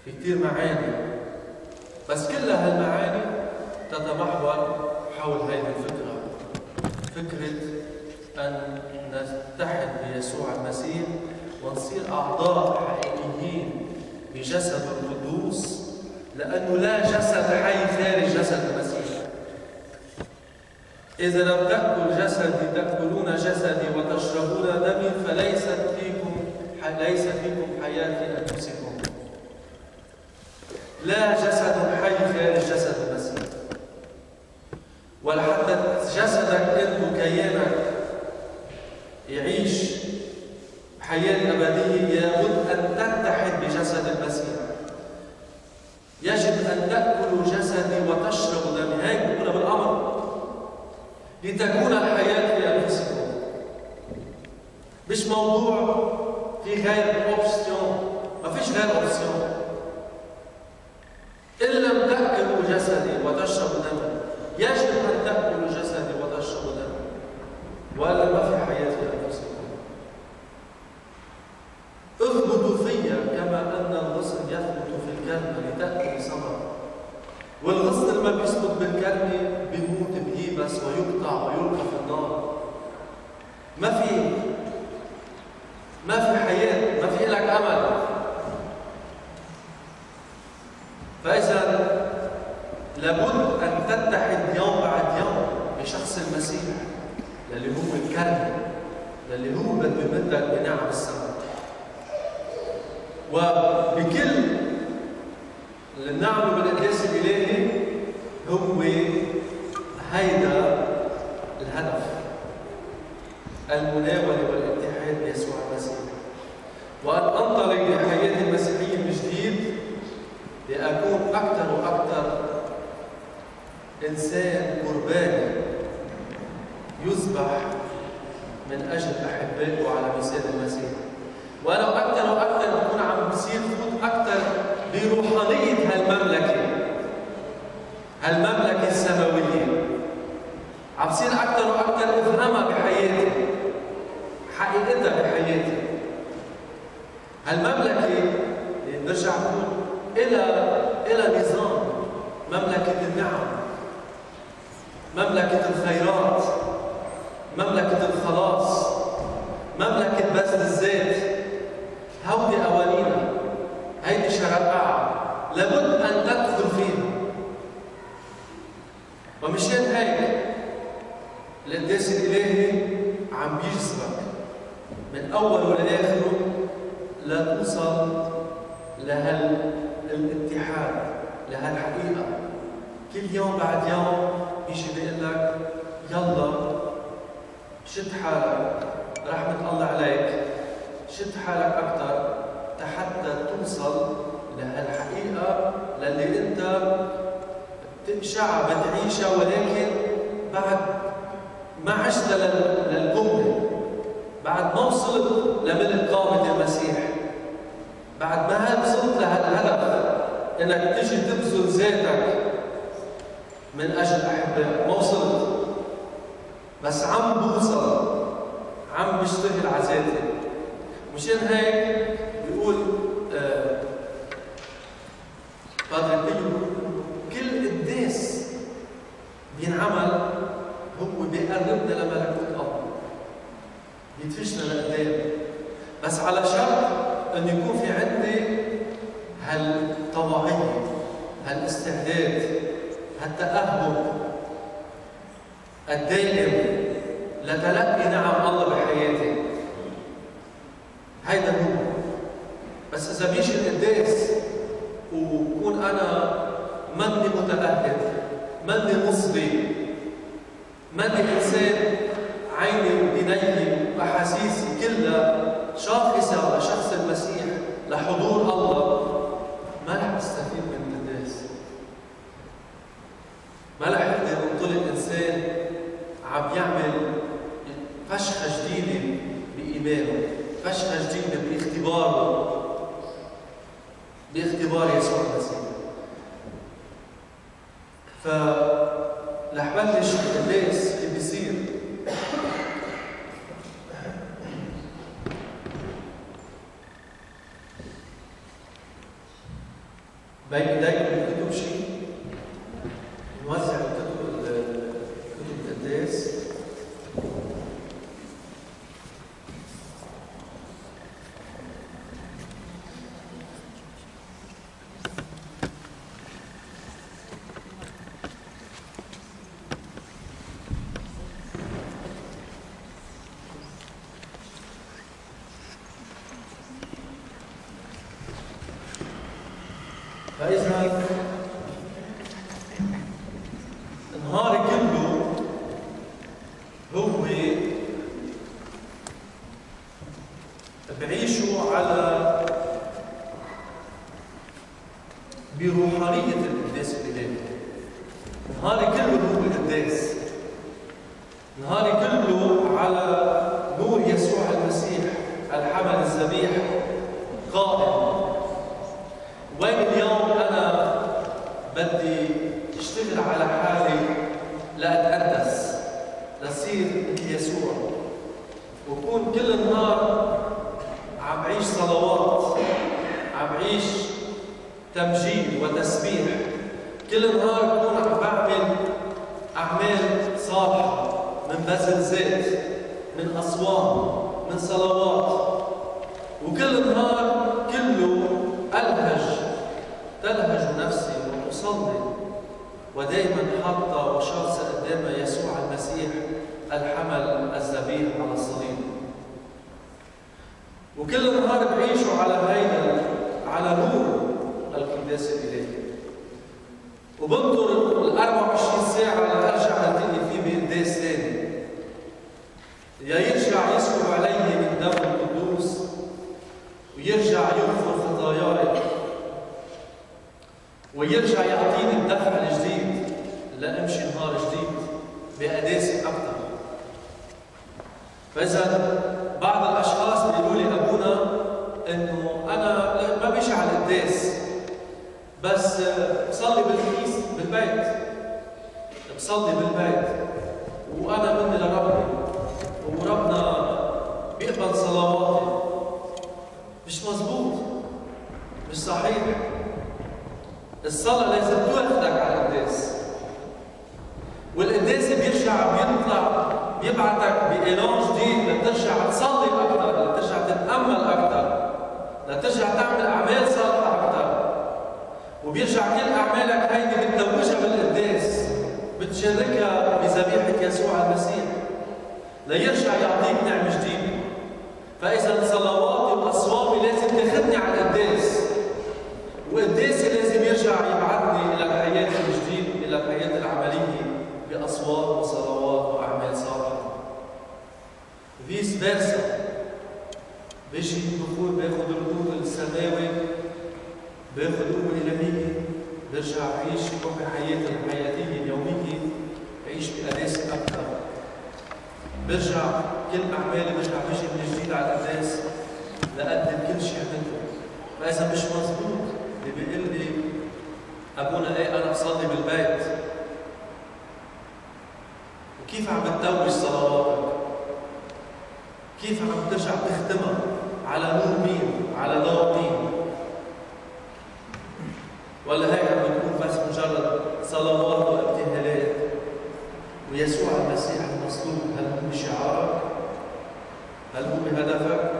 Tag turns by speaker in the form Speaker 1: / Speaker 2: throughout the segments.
Speaker 1: في كثير معاني، بس كل هالمعاني تتمحور حول هذه الفكرة، فكرة أن نتحد بيسوع المسيح ونصير أعضاء حقيقيين بجسد القدوس، لأنه لا جسد حي خارج جسد المسيح. إذا لم تأكل جسدي تأكلون جسدي وتشربون دمي فليس فيكم حياة في أنفسكم. لا جسد حي خارج جسد المسيح، ولا حتى جسدك أنت كيانك يعيش حياة أبدية لابد أن تتحد بجسد المسيح. يجب أن تأكلوا جسدي وتشربوا دمي، هيك بيقولها بالأمر، لتكون الحياة في أنفسكم. مش موضوع في غير أوبسيون، ما فيش غير أوبسيون. إن لم تأكلوا جسدي وتشربوا دمي، يجب أن تأكلوا جسدي وتشربوا دمي، وإلا ما في حياة في أنفسكم. اثبتوا فيا كما أن الغصن يثبت في الكلمة لتأتي ثمرة. والغصن لما بيثبت بالكلمة بيموت بييبس ويقطع ويلقى في النار. ما في حياة، ما في لك أمل. فإذا لابد أن تتحد يوم بعد يوم بشخص المسيح، اللي هو الكلمة، اللي هو بده يمدك بنعم السماء. وبكل النعم بالقداس الإلهي هو هيدا الهدف، المناولة والاتحاد بيسوع المسيح، وأن أنطلق لحياتي المسيحية من جديد لأكون أكثر وأكثر إنسان قرباني يذبح من أجل أحبائه على مثال المسيح. وأنا أكثر وأكثر بكون عم بصير فوت أكثر بروحانية هالمملكة السماوية، عم بصير أكثر وأكثر أفهمها بحياتي، حقيقتها بحياتي. هالمملكة اللي بنرجع نقول إلى نظام، مملكة النعم، مملكة الخيرات، مملكة الخلاص، مملكة بذل الذات. هودي قوانينها، هيدي شرائعها، لابد أن تدخل فيها. ومشان هيك القداس الإلهي عم بيجذبك من أول ولآخره لتوصل لهالاتحاد، لهالحقيقة. كل يوم بعد يوم بيجي بيقول لك يلا شد حالك، رحمة الله عليك، شد حالك أكثر حتى توصل لهالحقيقة للي أنت بتقشعها بتعيشها، ولكن بعد ما عشت للقمة، بعد ما وصلت لملك قامة المسيح، بعد ما وصلت لهالهدف انك تجي تبذل ذاتك من اجل احبائك، ما وصلت، بس عم بوصل، عم بشتغل على ذاتي. مشان هيك بيقول فاضل كل قداس بينعمل هو بيقربنا لملكوت الله، بيدفشنا لقدام، بس على شرط أن يكون في عندي هالطواعية، هالاستعداد، هالتأهب الدائم لتلقي نعم الله بحياتي. هيدا هو. بس إذا بيجي القداس وكون أنا مني متأهب، مني مصبي، مني إنسان عيني وديني وأحاسيسي كلها شاخصة لشخص المسيح، لحضور الله، ما رح استفيد من القداس. ما رح يقدر ينطلق إنسان عم يعمل فشخة جديدة بإيمانه، فشخة جديدة باختبار يسوع المسيح. فرح بلش القداس اللي بيصير بين ايديكم الكتب شيء نوزع الكتب القداس. فإذا نهاري كله هو بعيشوا على بروحانية القداس الإلهي. نهاري كله هو القداس، نهاري كله على نور يسوع المسيح الحمل الذبيح قائم. وين اليوم أنا بدي اشتغل على حالي لأتقدس لصير مثل يسوع، وكون كل النهار عم بعيش صلوات، عم بعيش تمجيد وتسبيح، كل النهار بكون عم بعمل أعمال صالحة من بذل زيت، من أصوام، من صلوات، وكل النهار كله تلهج نفسي وأصلي ودائما حاطة وشاصة قدام يسوع المسيح الحمل الذبيح على الصليب. وكل النهار بعيشوا على نور القداس الإلهي، وبنطر ال 24 ساعة لأرجع ألتقي فيه بقداس ثاني، يا يرجع يسكب علي من دم القدوس ويرجع يغفر خطاياي ويرجع يعطيني الدفع الجديد لأمشي نهار جديد بقداسة أكثر. فإذا بعض الأشخاص بيقولوا لي أبونا إنه أنا ما بيجي على القداس، بس بصلي بالكنيسة بالبيت، بصلي بالبيت وأنا مني لربي وربنا بيقبل صلواتي. مش مزبوط، مش صحيح. الصلاة لازم تؤخذك على القداس، والقداس بيرجع بيبعتك بإيلان جديد لترجع تصلي أكثر، لترجع تتأمل أكثر، لترجع تعمل أعمال صالحة أكثر، وبيرجع كل أعمالك هيدي بتتوجها بالقداس، بتشاركها بذبيحة يسوع المسيح ليرجع يعطيك نعمة جديدة. فإذا صلواتي وأصوامي لازم تاخذني على القداس، وقداسي لازم يرجع يبعثني إلى الحياة الجديدة، إلى الحياة العملية بأصوات وصلوات وأعمال صالحة. فيس فيرسا، بيجي الدخول بياخذ النور السماوي، بياخذ قوة إلهية، بيرجع يعيش بحياته الحياتية اليومية، يعيش بقداسة أكثر. برجع كل أعمالي برجع بيجي من جديد على القداس لأقدم كل شيء عملته. فإذا مش مضبوط اللي بيقول لي أبونا إيه أنا بصلي بالبيت، وكيف عم بتتوج صلواتك؟ كيف عم ترجع تختمها؟ على نور مين؟ على ضوء مين؟ ولا هيك عم بتكون بس مجرد صلوات وابتهالات؟ ويسوع المسيح المصلوب هل هو شعارك؟ هل هو هدفك؟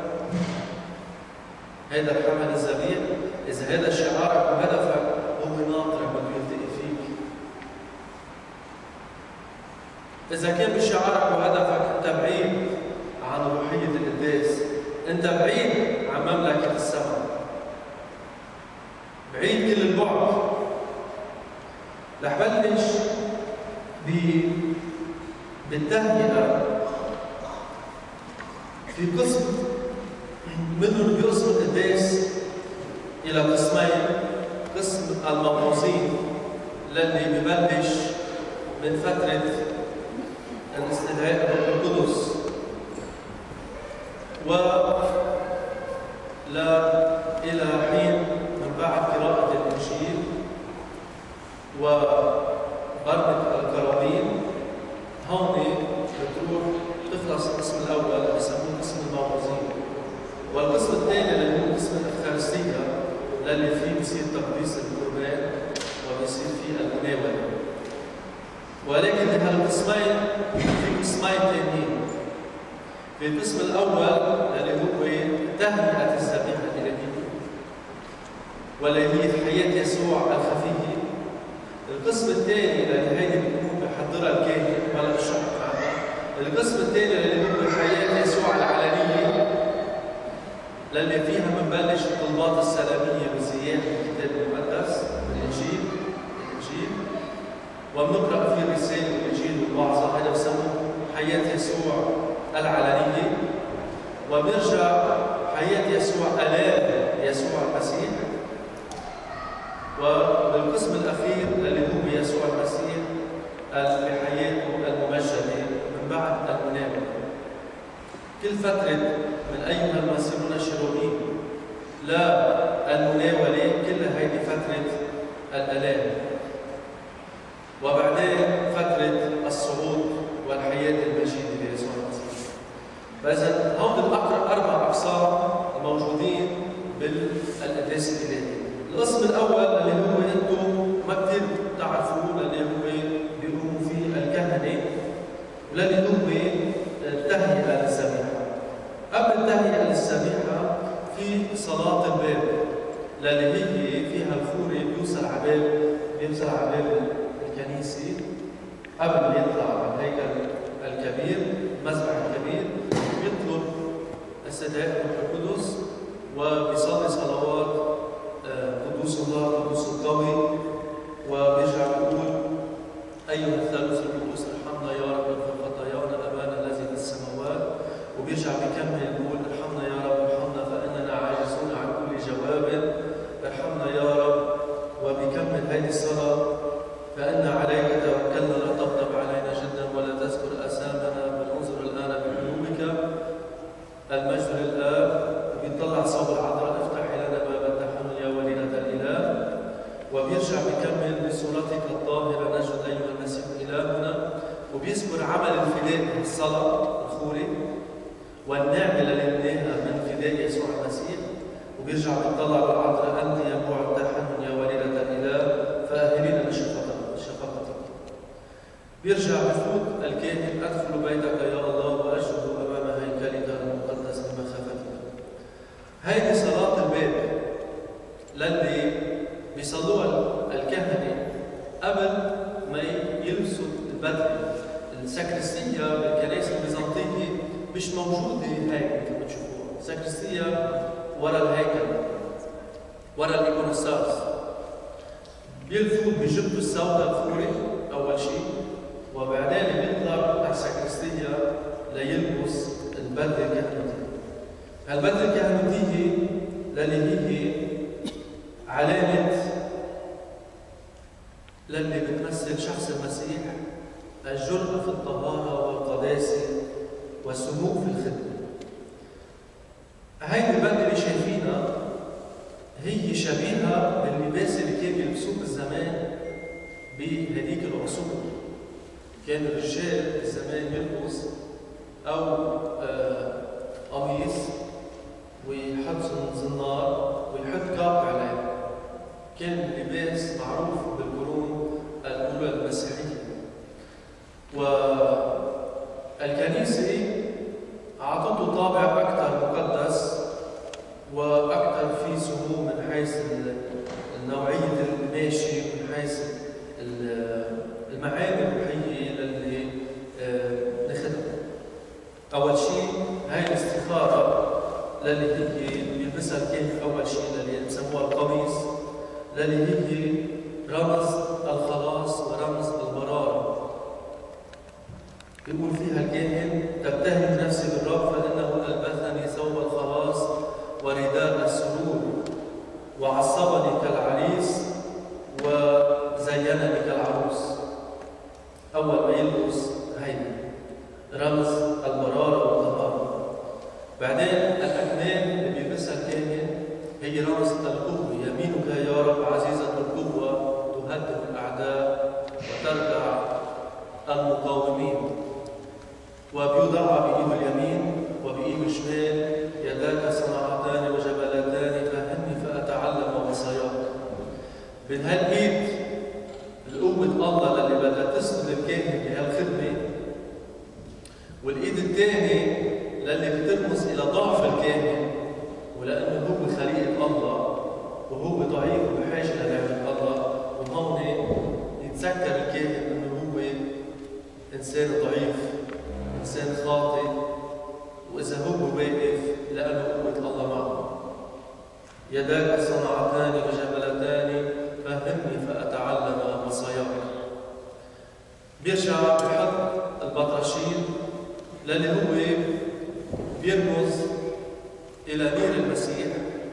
Speaker 1: هذا الحمل الذبيح، إذا هذا شعارك وهدفك هو ناطرك بده يلتقي فيك. إذا كان بشعارك وهدفك أنت بعيد عن روحية القداس، أنت بعيد عن مملكة السماء، بعيد كل البعد. رح بلش بالتهيئة في قسم منهم بيقسم القداس إلى قسمين. قسم الموعوظين للي ببلش من فترة الاستدعاء القدس إلى حين من بعد قراءة الإنجيل وبرمة القرابين. هون بتروح تخلص القسم الأول اللي بسموه قسم الموعوظين، والقسم الثاني اللي هو قسم الأفخارستية للي فيه بصير تقديس القربان في المناولة. ولكن هالقسمين في قسمين ثانيين. في القسم الأول اللي هو تهيئة الذبيحة الإلهية واللي هي حياة يسوع الخفية. القسم الثاني اللي هي بيكون بيحضرها الكاهن ولا الشعب. القسم الثاني اللي هو حياة يسوع العلنية للي فيها بنبلش الطلبات السلامية والزيادة في الكتاب المقدس الإنجيل وبنقرأ فيه الرسالة والإنجيل والوعظة. هذا بسموه حياة يسوع العلنية. وبنرجع حياة يسوع آلام يسوع المسيح. وبالقسم الأخير اللي هو يسوع المسيح بحياته الممجدة من بعد المناولة. كل فترة من أيها المسيرون الشروقين لا المناولة كلها هيدي فترة الآلام. وبعدين فترة الصعود والحياة المجيدة ليسوع المسيح. فإذا هون أربع أقسام الموجودين بالقداس الإلهي. القسم الأول اللي هو أنتم ما كثير تعرفوه اللي هو بيقوموا فيه الكهنة واللي هو التهيئة للذبيحة. قبل التهيئة للذبيحة في صلاة الباب اللي هي فيها الخوري بيوصل على باب الكنيسة قبل ما يطلع على الهيكل الكبير المذبح الكبير بيطلب استدعاء الروح القدس وبيصلي صلوات قدوس الله قدوس القوي وبيرجع بيقول أيها الثالوث القدوس ارحمنا يا رب اغفر خطايانا أبانا الذي في السماوات. وبيرجع بيكمل يقول ارحمنا يا رب ارحمنا فإننا عاجزون عن كل جواب ارحمنا يا رب. وبيكمل هذه الصلاة فإن عليك توكلنا لا تغضب علينا جدا ولا تذكر آثامنا بل انظر الآن بقلوبك المجد للآب. وبيطلع صوب العذراء افتح لنا باب التحنن يا وليدة الإله. وبيرجع بيكمل بصورتك الطاهرة نجد أيها المسيح إلهنا. وبيذكر عمل الفداء الصلاة الخوري والنعمة اللي لقيناها من فداء يسوع المسيح. وبيرجع بيطلع بالعذراء أنت ينبوع التحنن يا وليدة الإله فأهلينا بشفقتك. بيرجع بفوت الكاهن أدخل بيتك يا الله وأسجد أمام هيكلك المقدس بمخافتك. هذه صلاة الباب للي بيصلوها الكهنة قبل ما يلبسوا البدلة. السكرستية بالكنائس البيزنطية مش موجودة هيك مثل ما تشوفوها. السكرستية ورا الهيكل ورا الإيقونوستاس. بيلفوا بجبوا السوداء الخوري أول شيء وبعدين بيطلع على السكرستية ليلبس البدلة الكهنوتية. البدلة الكهنوتية للي هي علامة للي بتمثل شخص المسيح الجرأة في الطهارة والقداسة والسمو في الخدمة. هيدي البدلة اللي شايفينها هي شبيهة باللباس اللي كان بيلبسوه بالزمان بهديك العصور. كان الرجال بالزمان يلبس أو قميص ويحط زنار ويحط كاب عليه. كان اللباس معروف بالقرون الأولى المسيحية. والكنيسة أعطته طابع أكثر مقدس وأكثر في سمو من حيث النوعية الماشي من حيث المعاني الروحية اللي ناخذها. أول شيء هاي الاستخارة للي هي بيلبسها الكاهن أول شيء اللي بسموها القميص للي هي رمز الخلاص ورمز البرارة. يقول فيها الكاهن تبتهج نفسي بالرب فإنه ألبسني ثوب الخلاص ورداء السرور وعصبني كالعريس وزينني كالعروس. أول ما يلبس هيدي رمز البرارة والطهارة. بعدين الأكمام اللي بيلبسها الكاهن هي رمز القوة. يمينك يا رب عزيزة القوة تهدم الأعداء وترجع المقاومين. وبيوضع بإيده اليمين وبإيده الشمال يداك صنعتان وجبلتان فهمني فأتعلم وصاياك. من هالإيد الثاني للي بترمز إلى ضعف الكاهن، ولأنه هو خليقة الله وهو ضعيف وبحاجة لنعمة الله، وهون يتذكر الكاهن أنه هو إنسان ضعيف، إنسان خاطئ، وإذا هو واقف لأنه قوة الله معه. يداك صنعتان وجبلتان فهمني فأتعلم وصاياك. بيرجع بحط البطرشين للي هو بيرمز إلى نير المسيح.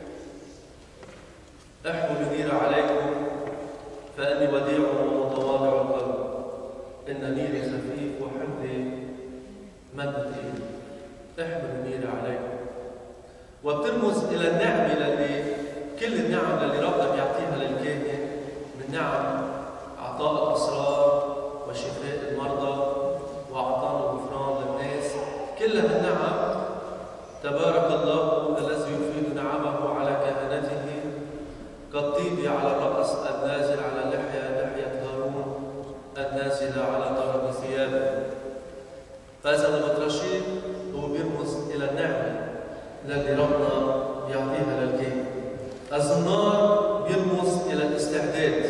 Speaker 1: احمل نير عليكم فإني وديع ومتواضع القلب، إن نيري خفيف وحملي من ثقيل. احمل نير عليكم، وبترمز إلى النعمة اللي كل النعم اللي ربنا بيعطيها للكاهن، من نعم عطاء الأسرار وشفاء المرضى وأعطانا الغفران للناس، كلها من نعم. تبارك الله الذي يفيد نعمه على كهنته كالطيب على الرأس النازل على اللحية، لحية هارون النازلة على طرف ثيابه. فإذا البطرشين هو بيرمز إلى النعمة التي ربنا بيعطيها للكاهن. الزنار بيرمز إلى الاستعداد،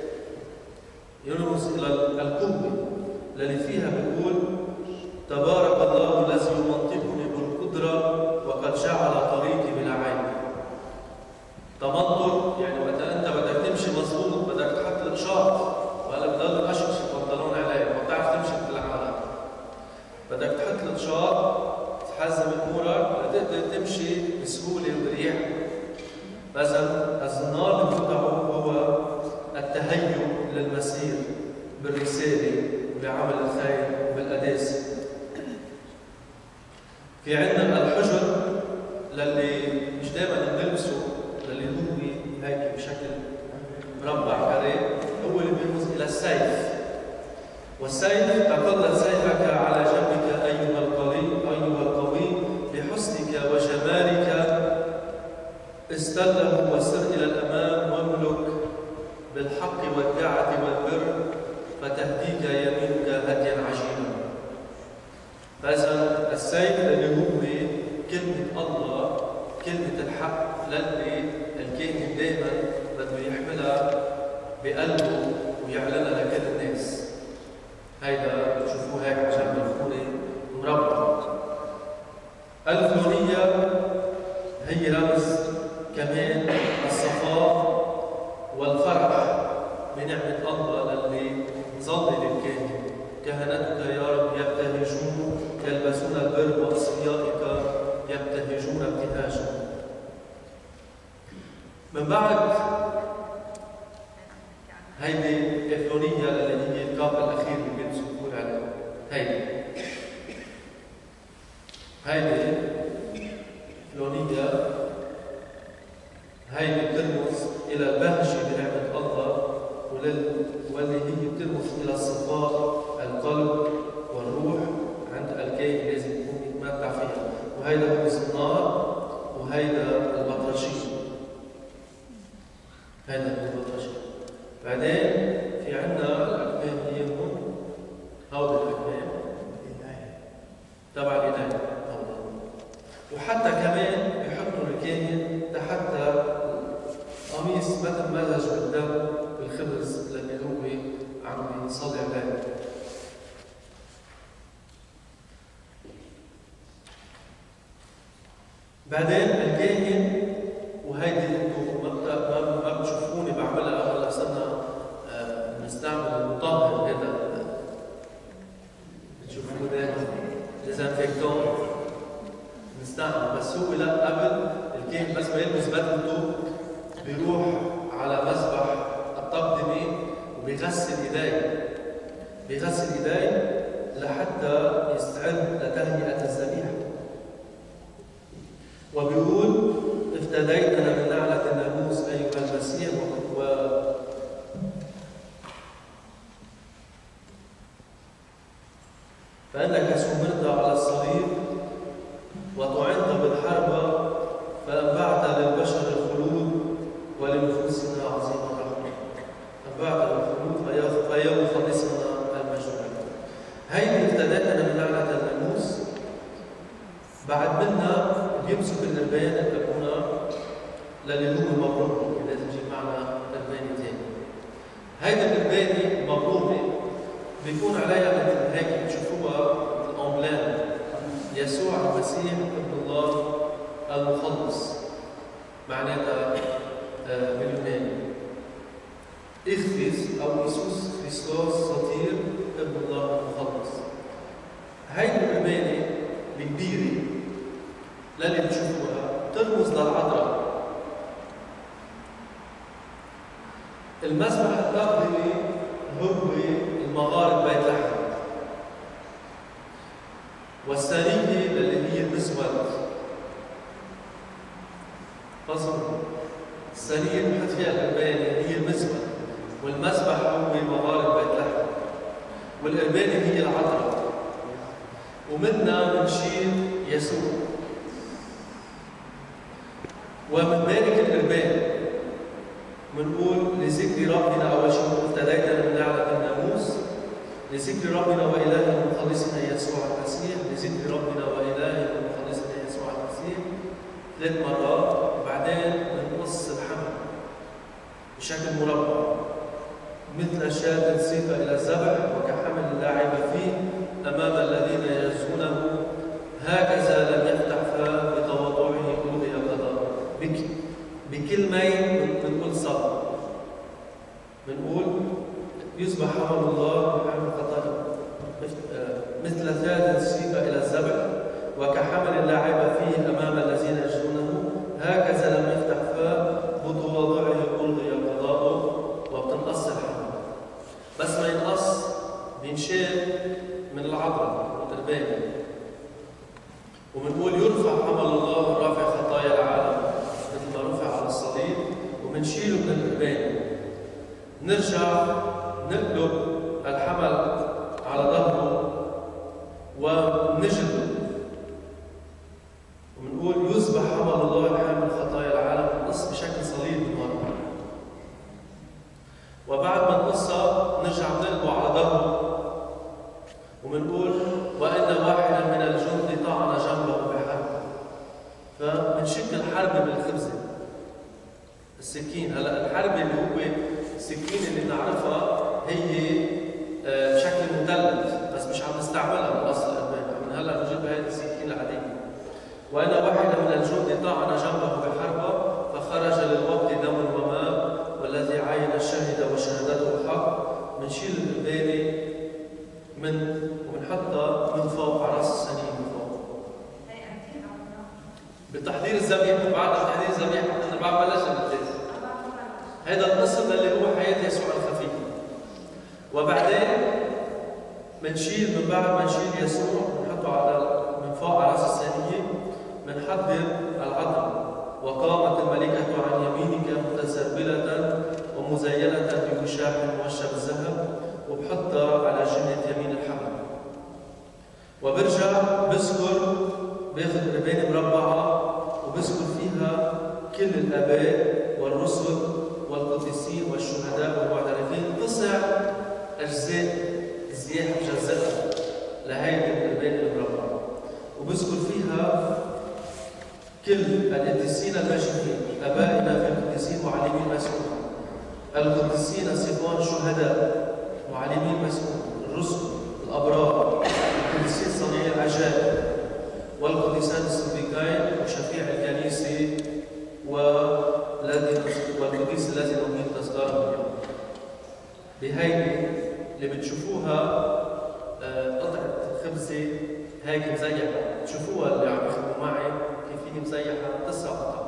Speaker 1: يرمز إلى القوة التي فيها بيقول تبارك الله الذي يمنطقني بالقدرة وقد جعل طريقي بلا عيب. تمنطق يعني وقت أنت بدك تمشي مظبوط بدك تحط الإشارة، وهلا بضل قشش البنطلون عليك ما بتعرف تمشي مثل العالم، بدك تحط الإشارة تحزم أمورك لتقدر تمشي بسهولة وبريح. فإذا الزنار اللي بتوضعه هو التهيؤ للمسير بالرسالة وبعمل الخير وبالقداسة. في عندنا الحجر للي مش دائما بنلبسه، للي هو هيك بشكل مربع كاري، هو اللي بيرمز إلى السيف. والسيف تقلد سيفك على جنبك أيها القوي بحسنك وجمالك استله وسر إلى الأمام واملك بالحق والدعة والبر فتهديك يمينك هديا عجيبا. فإذا السيف اللي هو كلمة الله، كلمة الحق للي الكاهن دائما بده يحملها بقلبه ويعلنها لكل الناس. هيدا بتشوفوه هيك على جنب الخوري مربع. الفلورية هي رمز كمان الصفاء والفرح بنعمة الله للي ظل للكاهن. كهنتك يا رب يبتهجون يلبسون البر وأصفيائك يبتهجون ابتهاجا. من بعد هيدي إفلونية اللي هي الكاب الأخير اللي بيمسكون عليه، هيدي إفلونية، هيدي بترمز إلى البهجة بنعمة الله واللي هي بترمز إلى الصفاء القلب والروح عند الكاهن لازم يكون يتمتع فيها. وهيدا هو الزنار وهيدا البطرشين. هيدا هو البطرشين. بعدين في عندنا الأكمام هي هون، هودي الأكمام تبع الإله هودي. وحتى كمان بيحطوا الكاهن تحت قميص مثل مزج بالدم بالخبز اللي هو عم يصلي عليه. بعدين الكاهن، وهيدي انتم ما بتشوفوني بعملها هلا صرنا بنستعمل المطهر هذا بتشوفوه دائما ديزانفيكتون بنستعمل، بس هو لا قبل الكاهن بس ما يلبس بدلته بيروح على مذبح التقدمة وبيغسل ايديه، لحتى يستعد لتهيئة الذبيحة. وبيقول افتديتنا من نعلة الناموس أيها المسيح فإنك سمرت على الصليب وطعنت بالحربة فأنبعت للبشر الخلود ولنفوسنا عظيم الرحمة. أنبعت بالخلود فيوم خلصنا المجد. هيدي افتديتنا من نعلة الناموس مبرومة، لازم يجيب معنا قربانة تاني. هيدا القربانة المبرومة بيكون عليها مثل هيك بتشوفوها مثل أمبلام يسوع المسيح ابن الله المخلص، معناتها باليوناني إخفيس أو إيسوس خريستوس سطير ابن الله المخلص. هيدي القربانة الكبيرة للي بتشوفوها ترمز للعذراء. المذبح التقديمي هو المغارب بيت لحم، والثانية اللي هي المسود قصر الثانية اللي بحط فيها القربانة هي المسود، والمذبح هو مغارب بيت لحم، والقربانة هي العذراء، ومنها بنشيل يسوع ومنبارك القربان. بنقول لذكر ربنا أول شيء ابتدينا من لعنة الناموس، لذكر ربنا وإلهنا ومخلصنا يسوع المسيح، لذكر ربنا وإلهنا ومخلصنا يسوع المسيح 3 مرات، وبعدين بنقص الحمل بشكل مربع مثل شاة سيقة إلى الذبح وكحمل اللاعب فيه أمام الذين يجزونه، هكذا لم يفتح فاه بتواضعه قضي القضاء. بكلمين بنقول صبر، بنقول يذبح حمل الله بحمل خطايا مثل ثالث سيقة إلى الذبح وكحمل اللاعب فيه أمام الذين يجزونه، هكذا لم يفتح فاه بتواضعه قضي القضاء. وبتنقص الحمل، بس ما ينقص بينشال من العذراء والقربانة، وبنقول يرفع حمل الله رافع خطايا العالم مثل ما رفع على الصليب، وبنشيله من القربانة. نرجع نقلب الحمل على ظهره ونجلده، وبنقول يذبح حمل الله حامل خطايا العالم، بنقص بشكل صليب من ورا، وبعد ما نقصها نرجع نقلبه على ظهره وبنقول وإن واحدا من الجند طعن جنبه بحرب. فبنشك الحربة بالخبزة السكين. هلا الحربة اللي هو السكين اللي نعرفها هي بشكل مثلث، بس مش عم نستعملها بالاصل القربان، من هلا بنجيب هذه السكين العادية. وإن واحدا من الجند طعن جنبه بحربة فخرج للوقت دم وماء، والذي عين الشهد وشهادته حق. بنشيل القربانة وبنحطها من فوق على راس السنين من فوق. بتحضير الذبيحة، بعد تحضير الذبيحة احنا بعد بلشنا بالتالي. هذا القسم اللي هو حياة يسوع الخفية. وبعدين بنشيل من بعد ما نشيل يسوع بنحطه على من فوق على راس الثانية، بنحضر العذراء. وقامت الملكة عن يمينك متسربلة ومزينة بوشاح موشى بالذهب، وبحطها على جهة يمين الحمل. وبرجع بذكر باخذ قربانة مربعة وبذكر فيها كل الآباء والرسل والقديسين والشهداء والمعترفين، 9 أجزاء زياح مجزأة لهيدي القربانة المربعة، وبذكر فيها كل القديسين الماجدين، آبائنا في القديسين معلمين مسؤول، القديسين صفوان شهداء معلمين مسؤول، الرسل الأبرار، القديسين صنيع العجائب، والقديسان الصديقين وشفيع الكنيسة والقديس الذي نقيم تذكارهم اليوم. بهيدي اللي بتشوفوها قطعة خبزة هيك مزيحة، تشوفوها اللي عم يخدموا معي كيف هي مزيحة 9 قطع.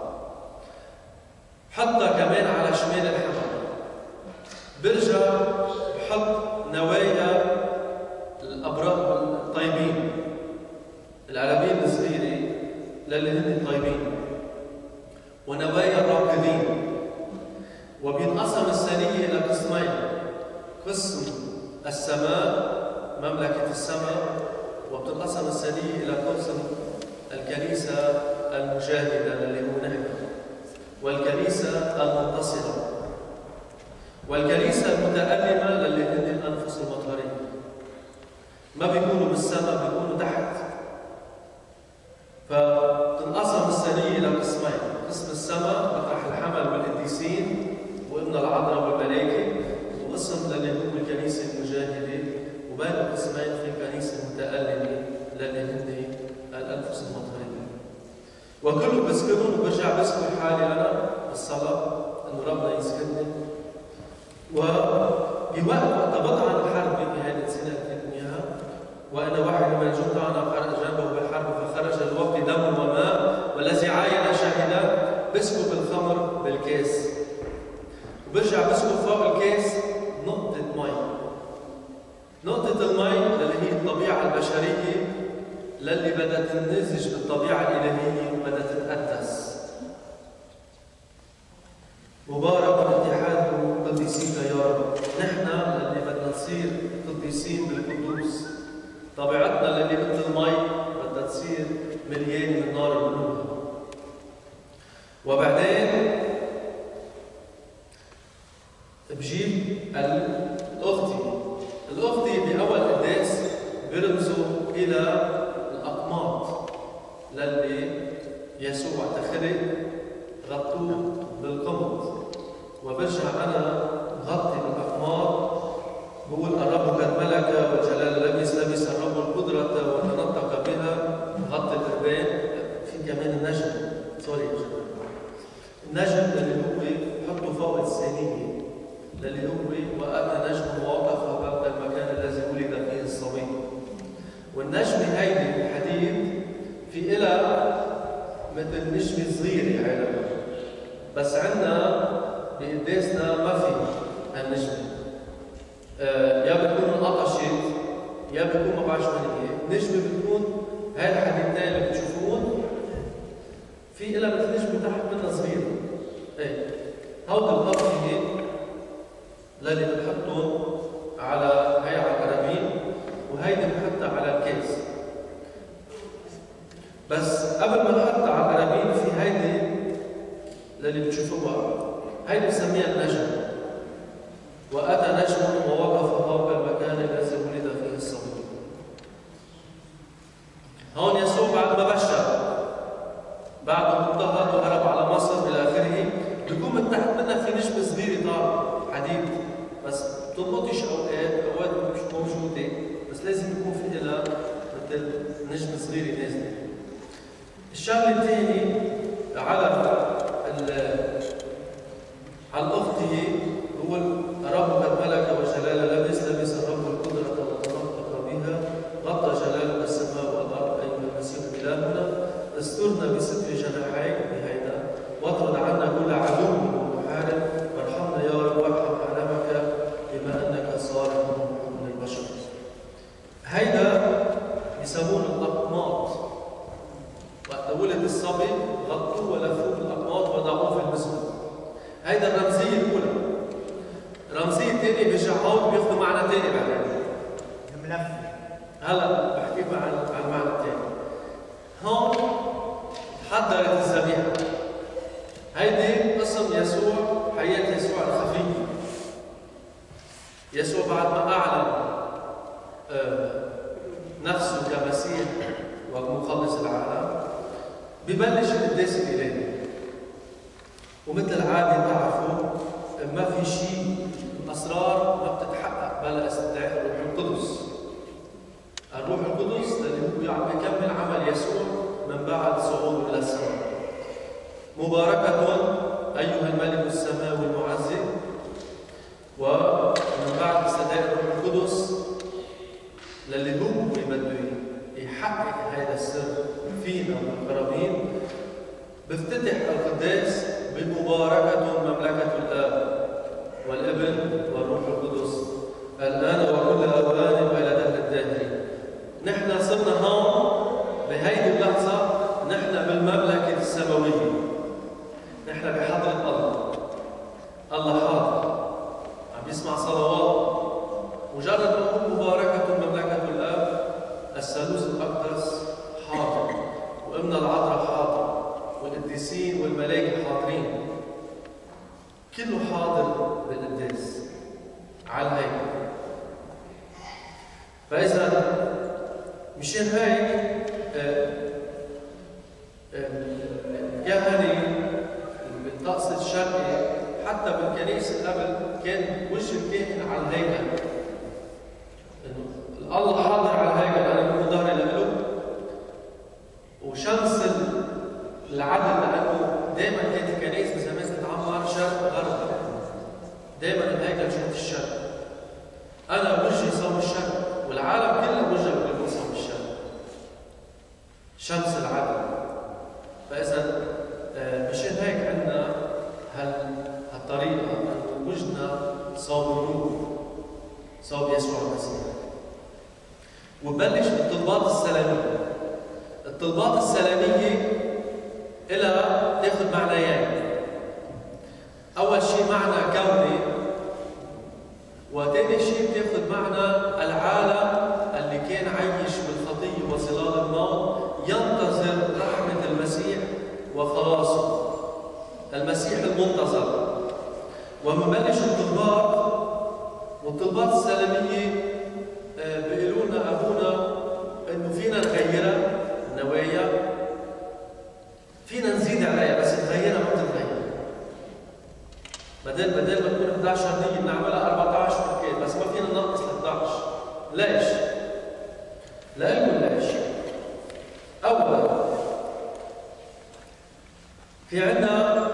Speaker 1: حطها كمان على شمال الحمل. برجع بحط نوايا الأبرار الطيبين، العربين الصغيرة للي هن طيبين، ونوايا الراكدين. وبينقسم الثانية إلى قسمين، قسم السماء مملكة السماء، وبتنقسم الثانية إلى قسم الكنيسة المجاهدة اللي هو نحن، والكنيسة المنتصرة، والكنيسة المتألمة للي هن الأنفس المطهرين. ما بيكونوا بالسماء، بيكونوا تحت. فبتنقسم الثانية إلى قسمين، قسم السماء مطرح الحمل والقديسين العذراء والملائكة، وقسم للي هو الكنيسة المجاهدة، وبين قسمين في الكنيسة المتألمة للي هن الأنفس المطهرين. وكله بسكنهم وبرجع بسكن حالي أنا بالصلاة إنه ربنا يسكنني. وبوقت بضع عن الحرب بهذه السنة الدنيا، وأنا واحد من الجند أنا خرج جنبه بالحرب فخرج الوقت دم وماء والذي عاين شاهدا بسكب الخمر بالكاس، وبرجع بسكب فوق الكاس نقطة مي. نقطة المي اللي هي الطبيعة البشرية للي بدها تنمزج بالطبيعة الإلهية وبدها تتقدس. مبارك اتحاد قديسيك يا رب. نحن اللي بدنا نصير قديسين بالقدوس، طبيعتنا اللي مثل المي بدها تصير مليانة من نار القلوب. وبعدين بجيب الأغطية. الأغطية بأول قداس بيرمزوا إلى الأقماط للي يسوع تخلق غطوه بالقمط، وبرجع أنا غطي بالأقماط. بقول الرب قد ملك والجلال لبس الرب القدرة وتنطق بها، غطي القربان. في كمان النجم، سوري يا جماعة، النجم اللي هو حطه فوق الثانية، اللي هو وأتى نجم ووقف عند المكان الذي ولد فيه الصبي. والنجم هيدي الحديد في إلها مثل نجمة صغيرة عالم، بس عندنا بقداسنا ما في هالنجمة. يا بتكون انقطشت يا بتكون ما بعرف شو هي. نجمة بتكون هاي الحديدتين اللي بتشوفون في إلها مثل نجمة تحت منها صغيرة. ايه هودي الأغطية للي بنحطهم على هي على القرابين، وهيدي بنحطها على الكاس. بس قبل ما نحطها على القرابين في هيدي للي بتشوفوها، هيدي بسميها النجم. وأتى نجم ووقف فوق المكان الذي ولد فيه الصبي. هون يسوع بعد ما بشر، بعد ما اضطهد وهرب على مصر إلى آخره، بيكون من تحت منها في نجمة صغيرة طالعة حديد، بس بتلقطش أوقات مش موجودة، بس لازم يكون في لها مثل نجمة صغيرة نازلة. الشغلة الثانية على الأغطية هو الرب قد ملك وجلاله لبس الرب القدرة وتنطق بها، غطى جلاله السماء والأرض أيها المسيح إلهنا، استرنا بستر جناحيك بهيدا، واطرد عنا كل عدو ومحارب، وارحمنا يا رب وارحم عالمك بما أنك صالح من البشر. هيدا بيسموه الأقماط. وقت ولد الصبي غطوه ولفوه بالأقماط وضعوه في المسجد. هيدا الرمزية الأولى. الرمزية الثانية بيرجع هون بياخذوا معنى ثاني بعدين.
Speaker 2: الملف.
Speaker 1: هلا بحكيكم عن المعنى الثاني. هون حضرت الذبيحة. هيدي قسم يسوع، حياة يسوع الخفية. يسوع بعد ما أعلن نفسه كمسيح ومخلص العالم، ببلش القداس الإلهي. ومثل العادة تعرفوا ما في شيء أسرار ما بتتحقق بلا استدعاء الروح القدس. الروح القدس اللي هو يكمل عمل يسوع من بعد صعوده إلى السماء. مباركة أيها الملك السماوي المعزي. ومن بعد استدعاء الروح القدس للي هو بده يحقق هذا السر فينا والقرابين، بفتتح القداس بمباركة مملكة الآب والابن والروح القدس الآن وكل أوان وإلى دهر الداهرين. نحن صرنا هون بهيدي اللحظة، نحن بالمملكة السماوية، نحن بحضرة الله. الله حاضر عم يسمع صلوات. مجرد ما نقول مباركة مملكة الآب، الثالوث الأقدس حاضر، وابن العذراء حاضر، والقديسين والملائكة حاضرين، كله حاضر بالقداس على الهيكل. فإذا مشان هيك الكهنة بالطقس الشرقي حتى بالكنيسة قبل كان وجه الكاهن على الهيكل. الله حاضر على الهيكل، أنا بكون ظهري له، وشمس العدل، لأنه دائما كانت الكنائس زمان تتعمر شرق غرب، دائما الهيكل جهة الشرق. أنا وجهي صوب الشرق، والعالم كله وجهه بيكون صوب الشرق. شمس العدل. فإذا مشان هيك عندنا هالطريقة أن وجهنا صوب النور، صوب يسوع المسيح. وبلش بالطلبات السلامية. الطلبات السلامية إلها تاخذ معنيين. أول شيء معنى كوني، وثاني شيء بتاخذ معنى العالم اللي كان عايش بالخطية وظلال الموت ينتظر رحمة المسيح وخلاصه، المسيح المنتظر. ومبلش الطلبات، والطلبات السلامية بيقولوا لنا أبونا إنه فينا نغيرها النوايا، فينا نزيد عليها، بس نغيرها ما بتتغير. بدل ما تكون 11 دقيقة بنعملها 14 اوكي، بس ما فينا ننقص ل 11. ليش؟ لأنه ليش؟ أولا في عندنا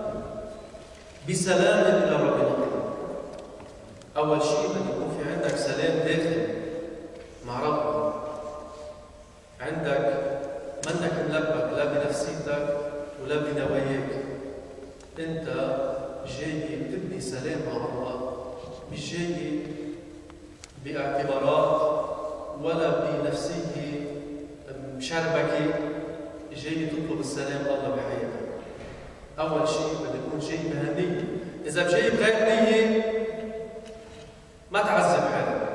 Speaker 1: بسلام إلى ربنا. أول شيء بدنا يكون في عندك سلام داخلي مع ربنا. عندك منك ملبك لا بنفسيتك ولا بنواياك. أنت جاي تبني سلام مع الله، مش جاي باعتبارات ولا بنفسية مشربكة، جاي تطلب السلام الله بحياتك. أول شيء بدك تكون جاي بهالنية. إذا بجاي بغير نية ما تعذب حالك.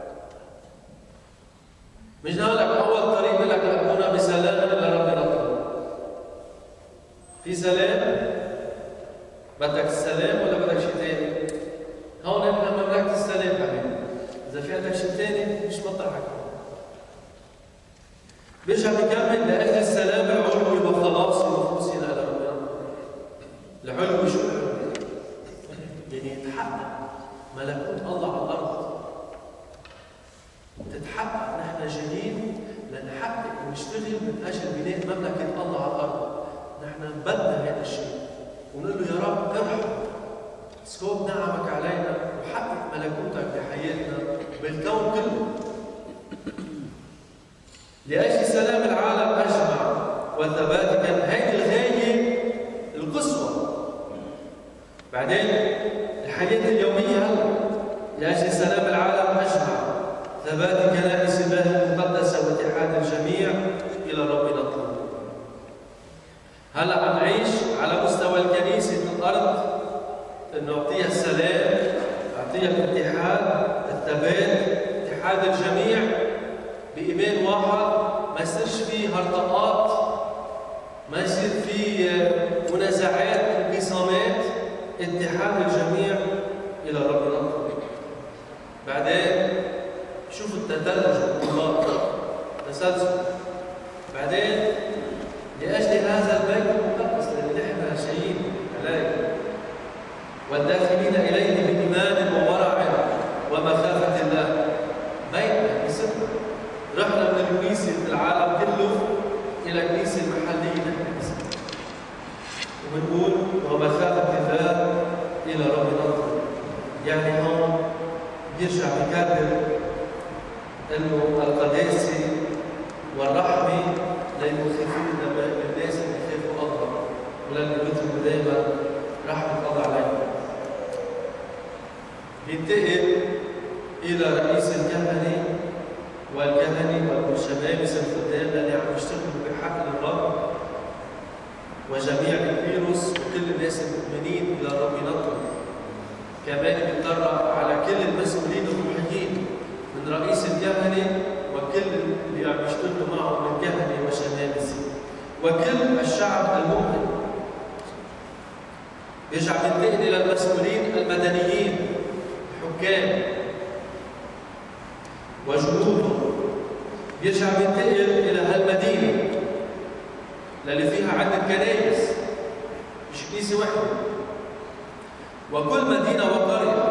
Speaker 1: مش نقول لك أول طريق بقول لك أبونا بسلام إلا ربنا طلب. في سلام؟ بدك السلام ولا بدك شيء ثاني؟ هون نحن مملكة السلام حبيبي. إذا في عندك شيء ثاني مش مطرحك. بيرجع بيكمل لأجل السلام العلوي وخلاص نفوسنا إلى ربنا. العلوي شو العلوي؟ يعني يتحقق ملكوت الله على الأرض. تتحقق. نحن جايين لنحقق ونشتغل من أجل بناء مملكة الله على الأرض. نحن بدنا هذا الشيء ونقول له يا رب ارحم، اسكب نعمك علينا وحقق ملكوتك بحياتنا بالكون كله. لأجل سلام العالم أجمع وثباتك، هذه الغاية القصوى. بعدين الحياة اليومية هلا لأجل سلام العالم أجمع ثبات كنائس الله المقدسة واتحاد الجميع إلى ربنا نطلب. هلا عم نعيش على مستوى الكنيسة في الأرض إنه أعطيها السلام، أعطيها الاتحاد، الثبات، اتحاد الجميع بإيمان واحد، ما يصيرش فيه هرطقات، ما يصير فيه منازعات وانقسامات، اتحاد الجميع إلى ربنا نطلب. بعدين شوفوا التدرج والطلاق، تسلسل. بعدين لأجل هذا البيت المقدس الذي نحن جايين عليه والداخلين إليه بإيمان وورع ومخافة الله. بيتنا كنيستنا. رحنا من الكنيسة العالم كله إلى الكنيسة المحلية نحن وبنقول ومخافة الله إلى ربنا نطلب. يعني هون بيرجع بكرر إنه القداسة والرحمة للمخيفين الناس اللي يخافوا الله ولن يبتغوا دائما رحمة الله عليهم. بينتقل إلى رئيس الكهنة والكهنة والشمامسة الخدام اللي عم يشتغلوا بحق الرب وجميع الفيروس وكل الناس المؤمنين إلى الرب نطلب. كمان بيتطرق على كل المسؤولين الروحيين من رئيس الكهنة وكل اللي عم يشتغلوا معه من كهنة وشمامسة وكل الشعب المؤمن. بيرجع بينتقل إلى المسؤولين المدنيين الحكام وجنودهم. بيرجع بينتقل إلى هالمدينة اللي فيها عدة كنائس، مش كنيسة واحدة. وكل مدينة وقرية.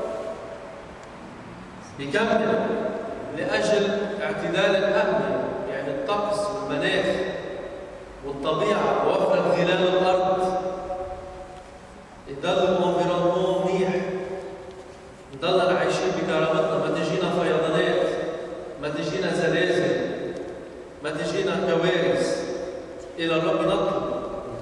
Speaker 1: بكمل لأجل اعتدال الأمن، يعني الطقس والمناخ والطبيعة ووفرة ظلال الأرض، يضل الانفيرونمون منيح، نضلنا عايشين بكرامتنا، ما تجينا فيضانات، ما تجينا زلازل، ما تجينا كوارث. إلى الرب نطلب.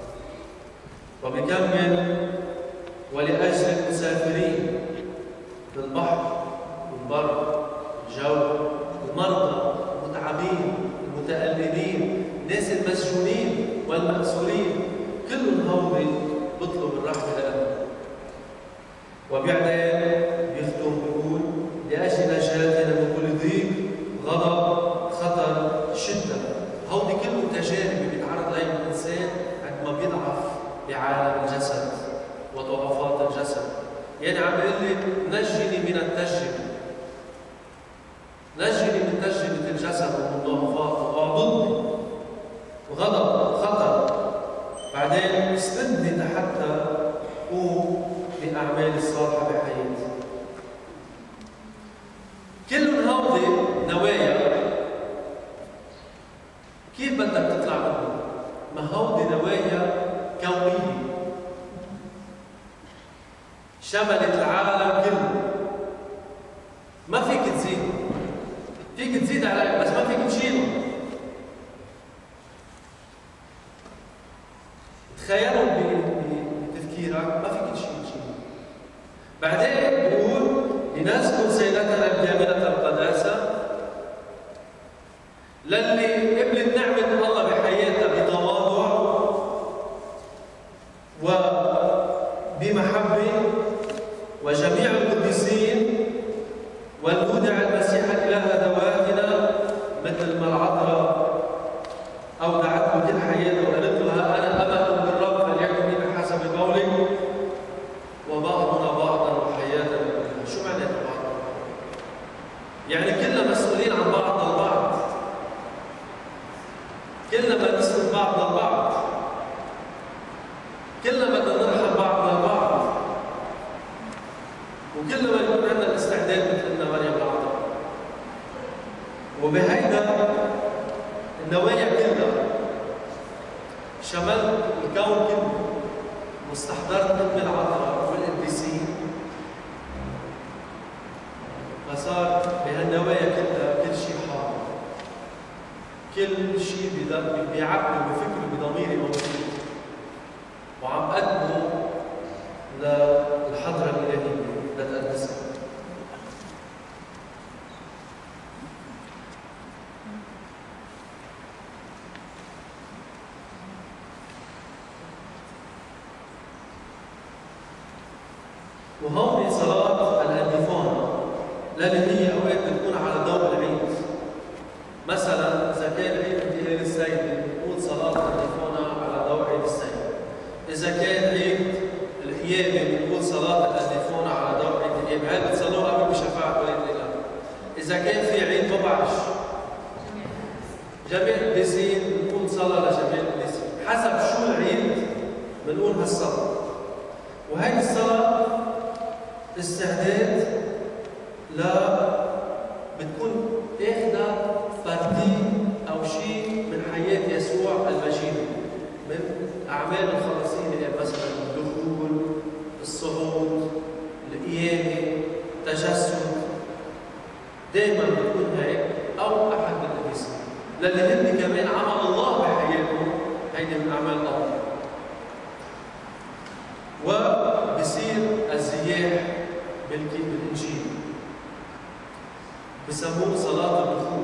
Speaker 1: وبكمل ولأجل المسافرين بالبحر والبر والجو، المرضى، المتعبين، المتألمين، الناس المسجونين والمأسورين، كلهم هودي بطلب الرحمة لهم. وبعدين بيختم بيقول لأجل نجاتنا من كل ضيق، غضب، خطر، شدة. هودي كلهم تجارب بيتعرض لها الإنسان عندما بيضعف بعالم الجسد وضعفات الجسد. يعني عم بيقول لي نجني من التجربة، نجني من تجربة الجسد ومن ضعفاته، اعضدني وغضب، خطر. بعدين اسندني لحتى قوم بأعمال الصالحة بحياتي. كل هودي نوايا كيف بدك تطلع منهم؟ ما هودي نوايا كونية شملت العالم كله. ما فيك تزيد، فيك تزيد عليهم بس ما فيك تشيلهم. تخيلهم بتفكيرك، ما فيك تشيلهم. بعدين بيقول لنذكر سيدتنا الكاملة القداسة للي قبلت نعمة الله بحياتها بتواضع وبمحبة، وجميع القديسين والمودع المسيح الإله ذواتنا مثل ما العذراء أودعته كل حياتها وقالت لها أنا أمل بالرب فليكن لي بحسب قولك، وبعضنا بعضا وحياتنا كلها. شو معنى بعض؟ يعني كلنا مسؤولين عن بعضنا البعض، كلنا بدنا نسند بعضنا البعض، كلنا بدنا نرحم بعضنا البعض، وكلنا بدنا يكون عندنا الاستعداد مثل مريم العذراء. وبهيدا النوايا كلها شملت الكون كله، واستحضرت أم العذراء والقديسين، فصار بهالنوايا كلها كل شيء حاضر، كل شيء بعقلي وبفكري بضميري موجود، وعم قدمه للحضرة الإلهية لتقدسها. وهون صلاة الأنتيفون لأن هي أوقات بتكون على ضوء العيد. مثلا إذا كان عيد انتهاء السيد بنقول صلاة الأنتيفون على ضوء عيد السيد. إذا كان عيد القيامة بنقول صلاة الأنتيفون على ضوء عيد القيامة. هاي بتصلوها قبل بشفاعة وليد الإله. إذا كان في عيد ببعش جميع القديسين بنقول صلاة لجميع القديسين. حسب شو العيد بنقول هالصلاة. وهي الصلاة استعداد بتكون اخذة فردي او شيء من حياة يسوع المجيد، من اعمال الخلاصين، مثلا الدخول، الصعود، القيامة، التجسد، دائما بتكون هيك او احد من القديسين، لان هن كمان عمل الله بحياتهم، هيدي من اعمال الله. وبصير الزياح بالإنجيل بسموه صلاة الدخول.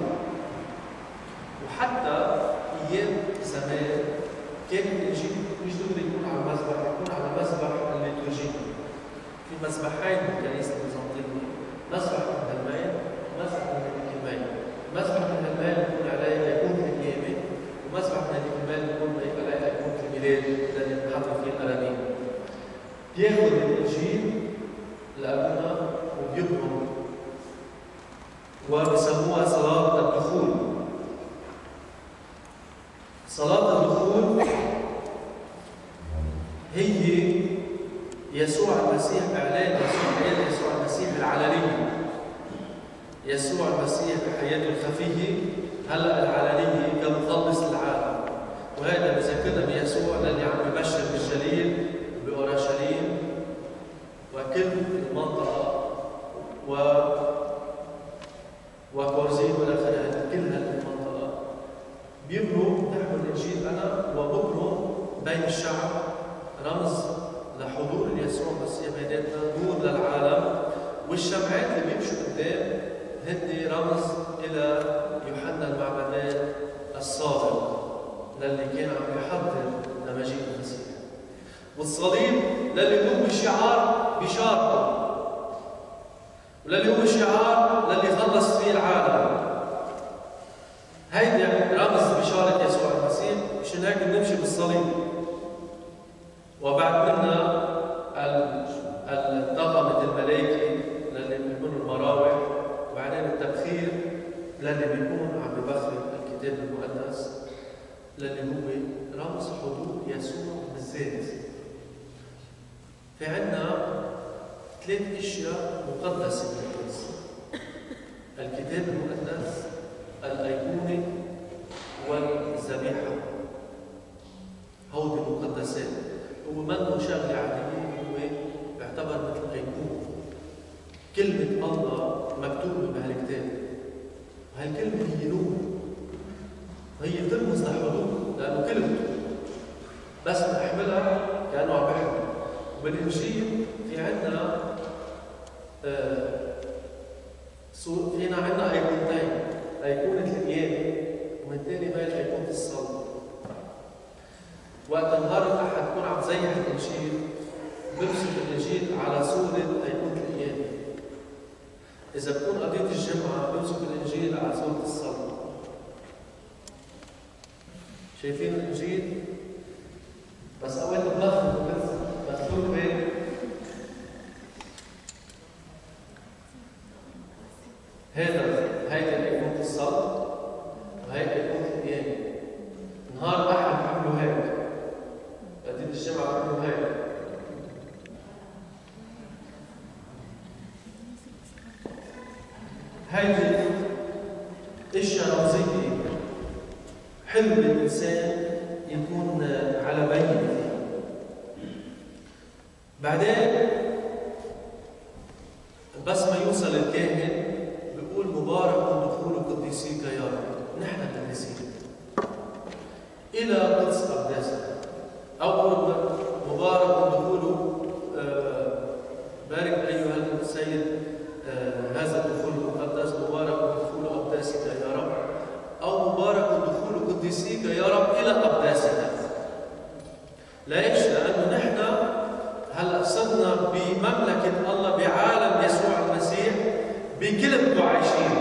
Speaker 1: وحتى أيام زمان كان الإنجيل مش ضروري يكون على المذبح، يكون على مذبح الليتورجي. في مذبحين بالكنيسة البيزنطية، مذبح من هالمين ومذبح من هذيك المين. مذبح من هالمين بيكون عليه أيقونة القيامة، ومذبح من هذيك المين بيكون عليه أيقونة الميلاد الذي نحط فيه الأنانيم. بياخذ الإنجيل لأبونا وبيقرأ وبسموها صلاة الدخول. صلاة الدخول هي يسوع المسيح المسيح إعلان حياة يسوع المسيح العلنية. يسوع المسيح بحياته الخفية هلا العلنية كمخلص العالم. وهذا بذكرنا بيسوع الذي عم يبشر بالجليل بأورشليم وكل المنطقة وكورزين والى اخره، كل هذه المنطقة بيبرم نحو الإنجيل أنا وببرم بين الشعب رمز لحضور يسوع المسيح بيناتنا، نور للعالم. والشمعات اللي بيمشوا قدام هن رمز إلى يوحنا المعمدان الصادق للي كان عم يحضر لمجيء المسيح. والصليب للي هو شعار بشارته، وللي هو شعار للي خلص فيه العالم. هيدي رمز بشارة يسوع المسيح. مشان هيك بنمشي بالصليب. وبعد منا الطاقمة الملائكة للي بيكونوا المراوح، وبعدين التبخير للي بيكون عم ببخر الكتاب المقدس للي هو رمز حضور يسوع بالذات. في عندنا 3 أشياء مقدسة بالكنيسة: الكتاب المقدس، الأيقونة، والذبيحة. هودي مقدسات. هو منه شغلة عادية، هو بيعتبر مثل أيقونة. كلمة الله مكتوبة بهالكتاب، وهالكلمة هي نور، وهي ترمز لحضور لأنه كلمته بس بنحملها كأنه عم بحمل. وبالإنجيل في عندنا فينا عندنا أيقونتين: أيقونة القيامة، ومن ثاني مال أيقونة الصلب. وقت نهار الأحد تكون عم تزيح الإنجيل بمسك الإنجيل على صورة أيقونة القيامة. إذا بكون قضية الجمعة بمسك الإنجيل على صورة الصلب. شايفين الإنجيل؟ بس أول بناخذ مدخول بين هيدا أيقونة الصلب وهيدا أيقونة القيامة. نهار أحد عملوا هيك، قضية الجمعة عملوا هيك. هيدي أشياء رمزية حلو للإنسان يكون على بينة فيها. بعدين بس ما يوصل الكاهن بيقول: مبارك دخول قديسيك يا رب. نحن قديسين إلى قدس أقداسك. أول مبارك دخول بارك أيها السيد هذا الدخول المقدس، مبارك دخول أقداسك يا رب، أو مبارك دخول قديسيك يا رب إلى أقداسك. ليش؟ لأنه نحن هلا صرنا بمملكة الله، بعالم يسوع المسيح، بكلمته عايشين،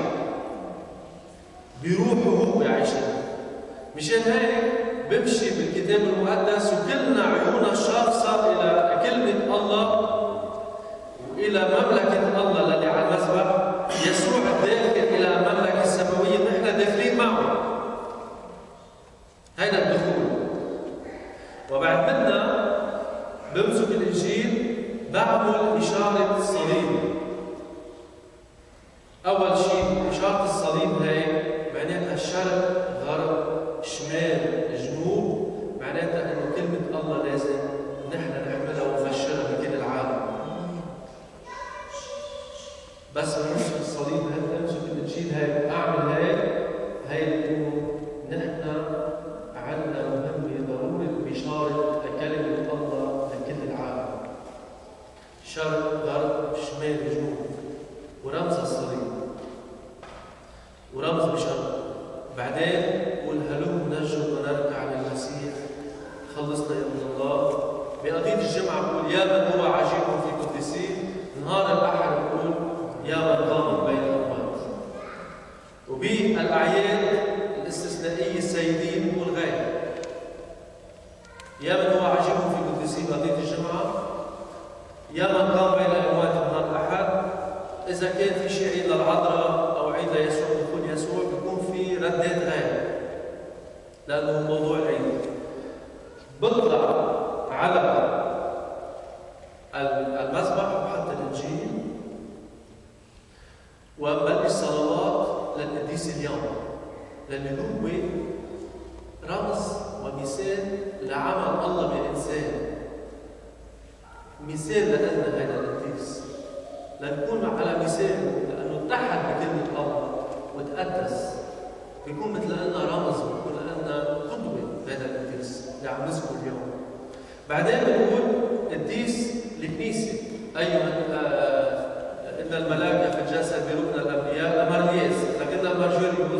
Speaker 1: بروحه هو عايشين. مشان هيك بمشي بالكتاب المقدس وكلنا عيوننا شاخصة إلى كلمة الله وإلى مملكة الله الذي على المذبح. يسوع داخل إلى المملكة السماوية، نحن داخلين معه. هذا الدخول. وبعد منا بمسك الإنجيل بعمل إشارة الصليب. أول شيء إشارة الصليب هي معناتها الشرق، غرب، شمال، جنوب. معناتها إنه كلمة الله لازم نحن نحملها ونفشرها بكل العالم. بس بمسك الصليب هي، بمسك الإنجيل هي، أعمل هي إنه نحن عندنا مهمة ضرورة بشارة كلمة الله لكل العالم. شرق، غرب، شمال، جنوب. ورمز الصليب ورمز بشرق. بعدين قول: هلم نسجد ونركع للمسيح خلصنا يا ابن الله. بقضية الجمعة بقول: يا من هو عجيب في قدسيه. نهار الأحد بقول: يا من قام بين الأموات. وبالأعياد الاستثنائية السيدية بقول غير: يا من هو عجيب في قدسيه بقضية الجمعة، يا من قام بين الأموات نهار الأحد. إذا كان في شيء عيد للعذراء أو عيد ليسوع دخول يسوع بيكون في ردات غير، لأنه موضوع العيد. بطلع على المذبح القديس اليوم، لأنه هو رمز ومثال لعمل الله بالإنسان، مثال لنا هذا القديس، لنكون على مثاله، لأنه اتحد بكلمة الله وتقدس، بيكون مثل لنا رمز، بيكون لنا قدوة بهذا القديس اللي عم نذكره اليوم. بعدين بنقول قديس الكنيسة، إن الملائكة في الجسد بركن الأنبياء أمارلياس، لكن مارجوريوس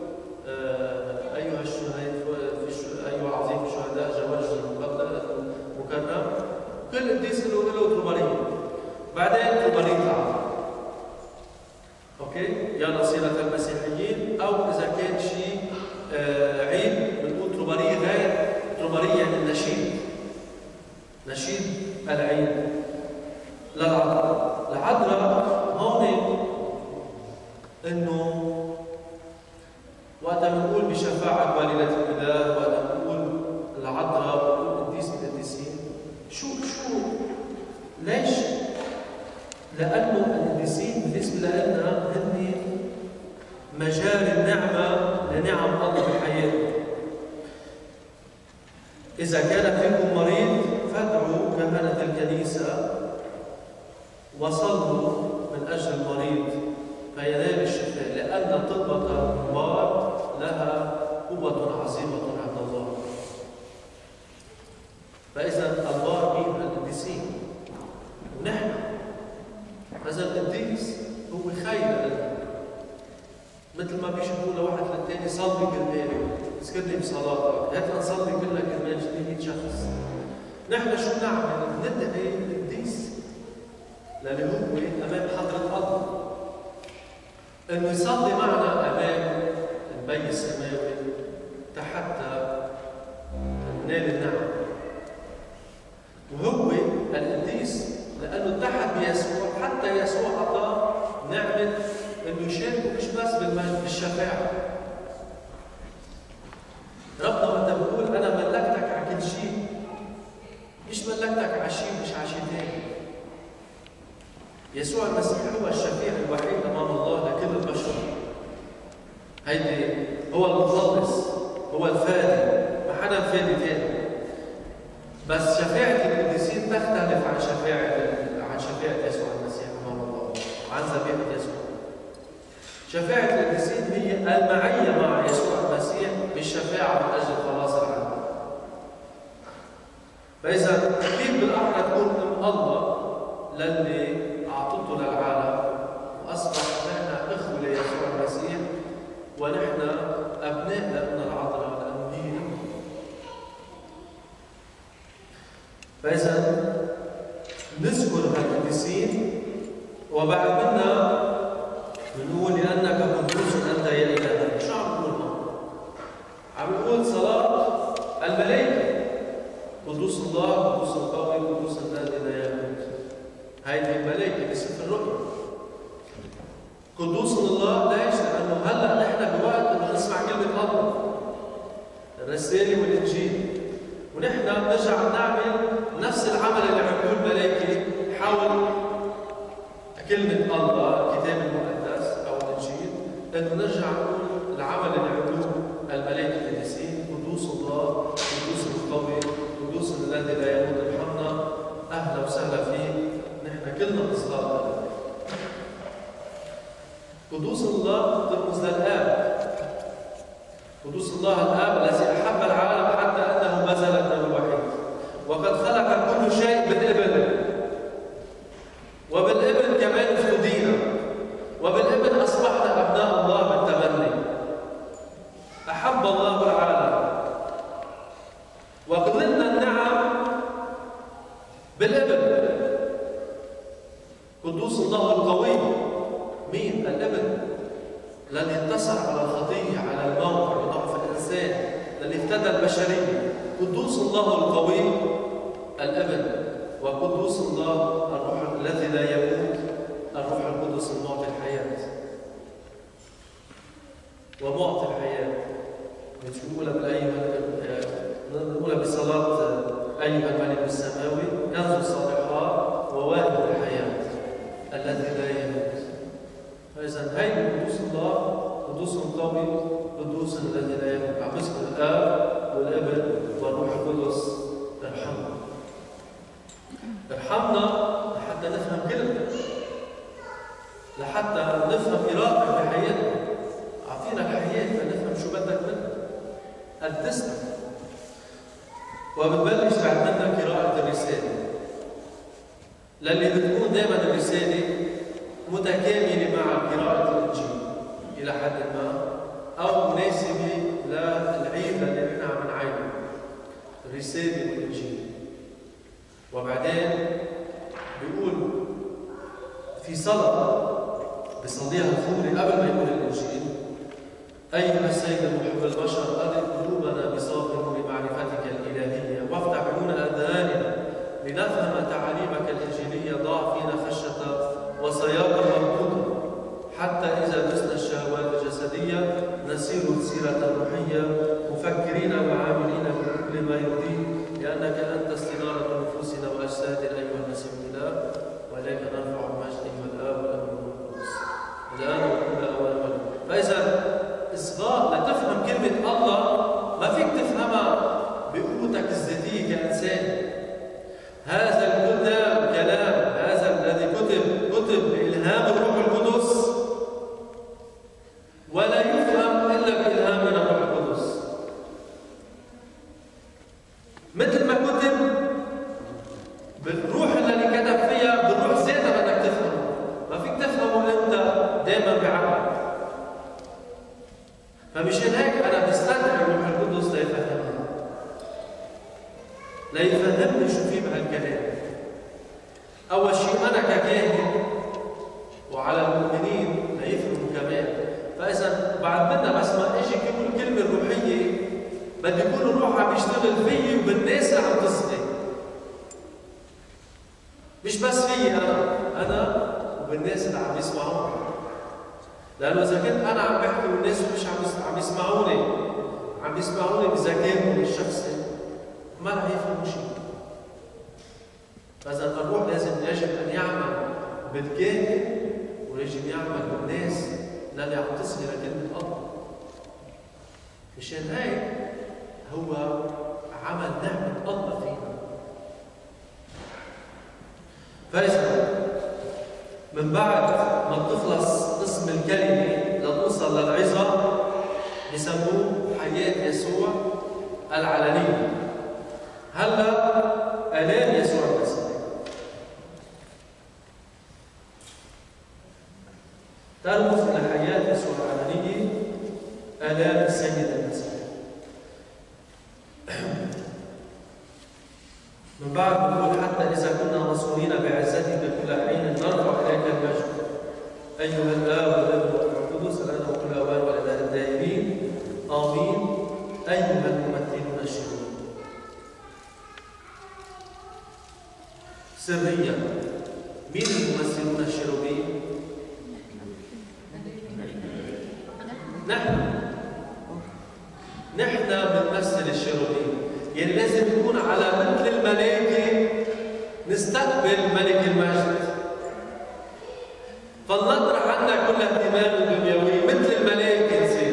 Speaker 1: أيها الشهداء، أيها عظيم الشهداء جواج المكرم، كل قديس له تروبارية. بعدين تروبارية العظيم. أوكي؟ يا نصيرة المسيحيين، أو إذا كان شيء عيد بنقول تروبارية غير تروبارية النشيد، نشيد العيد للعذراء. العذراء هون إنه وقت بنقول بشفاعة والدة الإله، وقت بنقول العذراء بنقول قديس من القديسين، شو ليش؟ لأنه القديسين بالنسبة لنا هن مجال النعمة لنعم الله بحياتنا. إذا كان فيكم مريض فادعوا كهنة الكنيسة وصلوا من أجل المريض فينال الشفاء، لأن طلبة البار لها قوة عظيمة عند الله. فإذا البار مين؟ القديسين، ونحن هذا القديس هو خير لنا، مثل ما بيشوفوا لواحد للتاني صلي كرمالي، اذكرني بصلاتك، هات نصلي كلنا كرمال 100 شخص. نحن شو نعمل؟ ندعي القديس لأنه هو أمام حضرة الله، إنه يصلي معنا أمام البي السماوي حتى ننال النعم. وهو القديس لأنه اتحد بيسوع، حتى يسوع أعطاه نعمة إنه يشاركه مش بس بالشفاعة. ربنا وأنت بتقول أنا ملكتك على كل شيء، مش ملكتك على شيء مش على شيء ثاني. يسوع المسيح هو الشفيع الوحيد أمام الله لكل البشر. هيدي هو المخلص، هو الفادي، ما حدا فادي ثاني. بس شفاعة القديسين تختلف عن شفاعة يسوع المسيح أمام الله وعن ذبيحة يسوع. شفاعة القديسين هي المعية مع يسوع المسيح بالشفاعة من أجل خلاص العالم. فإذا كيف بالأحرى تكون أم الله للي أعطته للعالم، وأصبح نحن إخوة ليسوع المسيح، ونحن أبناء لأبناء العذراء لأنه هي أمه. فإذا نذكر القديسين، وبعد منا بنقول لأنك قدوس أنت يا إلهي. شو عم نقول هون؟ عم نقول صلاة الملائكة، قدوس الله، قدوس القوي، قدوس الذي لا يموت. هذه الملائكة بسفر الرؤيا. قدوس الله ليش؟ لأنه هلا نحن بوقت إنه نسمع كلمة الله، الرسالة والإنجيل، ونحن نرجع نعمل نفس العمل اللي عملوه الملائكة حول كلمة الله، الكتاب المقدس أو الإنجيل، إنه نرجع نقول العمل اللي عملوه الملائكة القديسين، قدوس الله، قدوس القوي، قدوس الذي لا يموت. ارحمنا، أهلا وسهلا فيك، نحن كلنا أصدقاء. قدوس الله ترمز للآب، قدوس الله الآب الذي أحب العالم حتى أنه بذل ابنه الوحيد، وقد خلق كل شيء بالابن، وبالابن كمان افتدينا، وبالابن أصبحنا أبناء الله بالتبني. أحب الله العالم وقللنا النعم بالابن. قدوس الله القوي مين؟ الابن، الذي انتصر على الخطية، على الموت، على ضعف الإنسان، الذي افتدى البشرية. قدوس الله القوي الابن، وقدوس الله الروح الذي لا يموت، الروح القدس المعطي الحياة ومعطي الحياة. نقولها بصلاة أيها الملك السماوي، كنز الصالحات وواهب الحياة الذي لا يموت. فإذا هي قدوس الله، قدوس قوي قدوس الذي لا يملك، عم باسم الآب والابن والروح القدس. ارحمنا ارحمنا لحتى نفهم كلمة، لحتى نفهم إرادتك بحياتنا. أعطينا الحياة فنفهم شو بدك منا، قدسنا. وبتبلش بعد منك قراءة الرسالة، للي بتكون دائما الرسالة متكاملة مع قراءة الإنجيل إلى حد ما، أو مناسبة للعيد اللي نحن عم نعيده، الرسالة والإنجيل. وبعدين بيقول في صلاة بيصليها الخوري قبل ما يقول الإنجيل: أيها السيد المحب البشر، أدرك قلوبنا بصوت لمعرفتك الإلهية، وافتح عيون أذهاننا لنفهم تعاليمك الإنجيلية. ضع فينا خشية وصياغة مضبوطة، حتى إذا دسنا الشهوات الجسدية نسير سيرة روحية، مفكرين وعاملين بكل ما يرضيك، لأنك أنت استنارة نفوسنا وأجسادنا أيها المسيح الإله، وإليك نرفع المجد أيها الآب والابن والروح القدس الآن وكل أوان. فإذا إصغاء لتفهم كلمة الله ما فيك تفهمها بقوتك الذاتية كإنسان. هذا الكتاب كلام، هذا الذي كتب بإلهام الروح القدس، ولا يفهم إلا بإلهام من الروح القدس. مثل ما كتب بالروح الذي كتب فيها، بالروح ذاتها بدك تفهمه. ما فيك تفهمه أنت دائما بعقلك. فمشان هيك أنا بستدعي الروح القدس ليفهمني شو في بهالكلام. أول شيء أنا ككاهن وعلى المؤمنين ليفهموا كمان. فإذا بعد منا بس ما أجي كل الكلمة الروحية بدي يكون الروح عم يشتغل فيي وبالناس اللي عم تصغي، مش بس فيي أنا وبالناس اللي عم يسمعوني. لأنه إذا كنت أنا عم بحكي والناس مش عم يسمعوني بذكائهم الشخصي، ما رح يفهموا شيء. فإذا الروح يجب أن يعمل بالكاهن ويجب يعمل بالناس للي عم تصغي لكلمة الله. مشان هيك هو عمل نعمة الله فينا. فإذا من بعد ما تخلص اسم الكلمة لتوصل للعظة بسموه حياة يسوع العلنية. هلا آلام يسوع المسيح. ترمز إلى حياة يسوع العلنية، آلام السيد المسيح. من بعد بقول: حتى إذا كنا مصونين بعزتك كل حين نرفع إليك المجد أيها الآب والابن والروح القدس الآن وكل أوان والإله الدائمين آمين. أيها الممثلون الشرور. سريا، مين الممثلون الشروبين؟ نحن بنمثل الشروبين، يعني لازم نكون على مثل الملائكة نستقبل ملك المجد. فلنطرح عنا كل اهتمام دنيوي مثل الملائكة نصير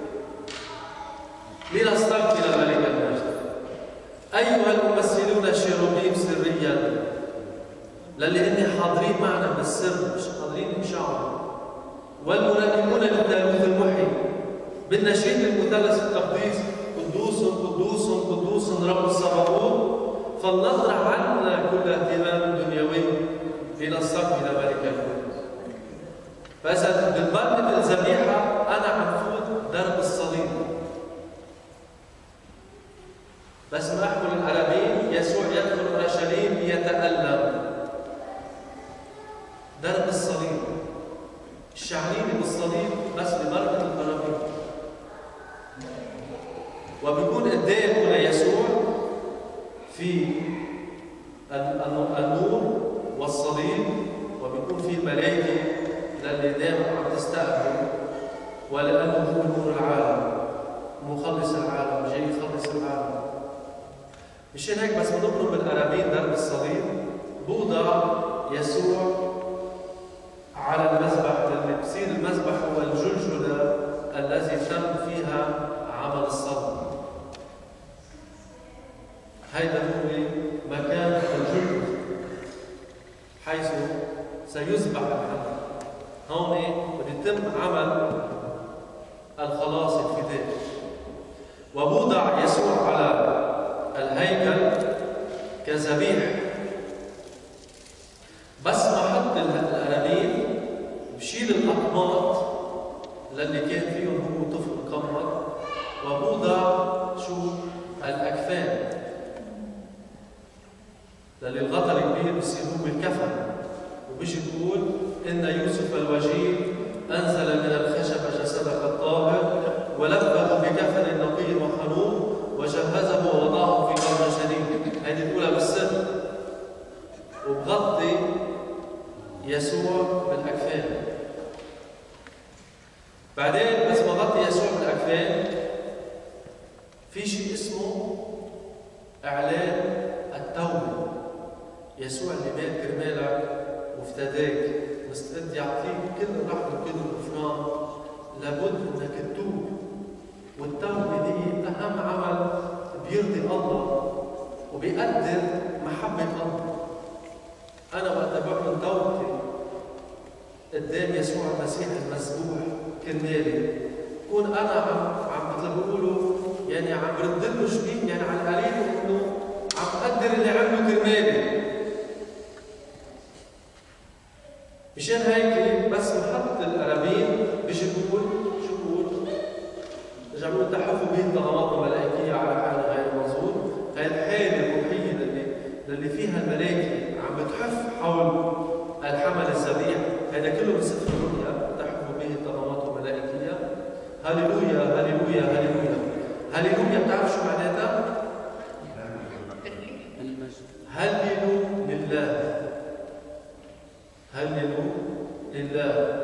Speaker 1: لنستقبل ملك المجد. أيها الممثلون الشروبين سريا، للي هن حاضرين معنا بالسر مش حاضرين بشعر، والمرنمون للثالوث المحيي بالنشيد المثلث التقديس: قدوس قدوس قدوس رب الصباحوت. فلنطرح عنا كل اهتمام دنيوي لنستقبل ملك المجد. فإذا بالبرد الذبيحة أنا عم فوت درب الصليب، بس ما أحمل الألمين يسوع يدخل أورشليم ليتألم. درب الصليب، الشعرين بالصليب بس ببركة القرابين. وبيكون قدامه ليسوع في النور والصليب، وبيكون في الملائكة للي دائما عم تستقبل، ولأنه هو نور العالم، مخلص العالم، جاي يخلص العالم. مشان هيك بس بنضرب بالقرابين درب الصليب بوضع يسوع على المذبح، لأن بصير المذبح هو الجلجلة سيذبح الحمل. هون بده يتم عمل الخلاص الفداء. ووضع يسوع على الهيكل كذبيح. بس ما حط القرابين بشيل الأقماط للي كان فيهم هو طفل قمر، وبوضع شو الأكفان للي الغطا الكبير بيصيروا بالكفن. وبيجي بيقول إن يوسف الوجيه أنزل من الخشب جسدك الطاهر ولفه بكفن نقي وخلوق وجهزه ووضعه في قبر جديد. هذه الأولى بالسر. وبغطي يسوع بالأكفان. بعدين بس ما غطي يسوع بالأكفان في شيء اسمه إعلان التوبة. يسوع اللي مات كرمالك وافتداك مستعد يعطيك كل الرحمة وكل الغفران، لابد انك تتوب. والتوبة دي أهم عمل بيرضي الله وبيقدر محبة الله. أنا وقت بعمل توبتي قدام يسوع المسيح المذبوح كرمالي، كون أنا عم مثل بيقولوا يعني عم برد له شوي، يعني على القليل إنه عم أقدر اللي عمله كرمالي. مشان هيك بس بحط القرابين بيجي بقول شو بقول؟ رجع بقول تحفوا به الطغمات الملائكية على حال غير منظور. هي الحالة الروحية اللي فيها الملائكة عم بتحف حول الحمل الذبيح. هذا كله من سفر الرؤيا. تحفوا به الطغمات الملائكية. هللويا هللويا هللويا هللويا. بتعرف شو معناتها؟ هللوا لله. هللوا لله.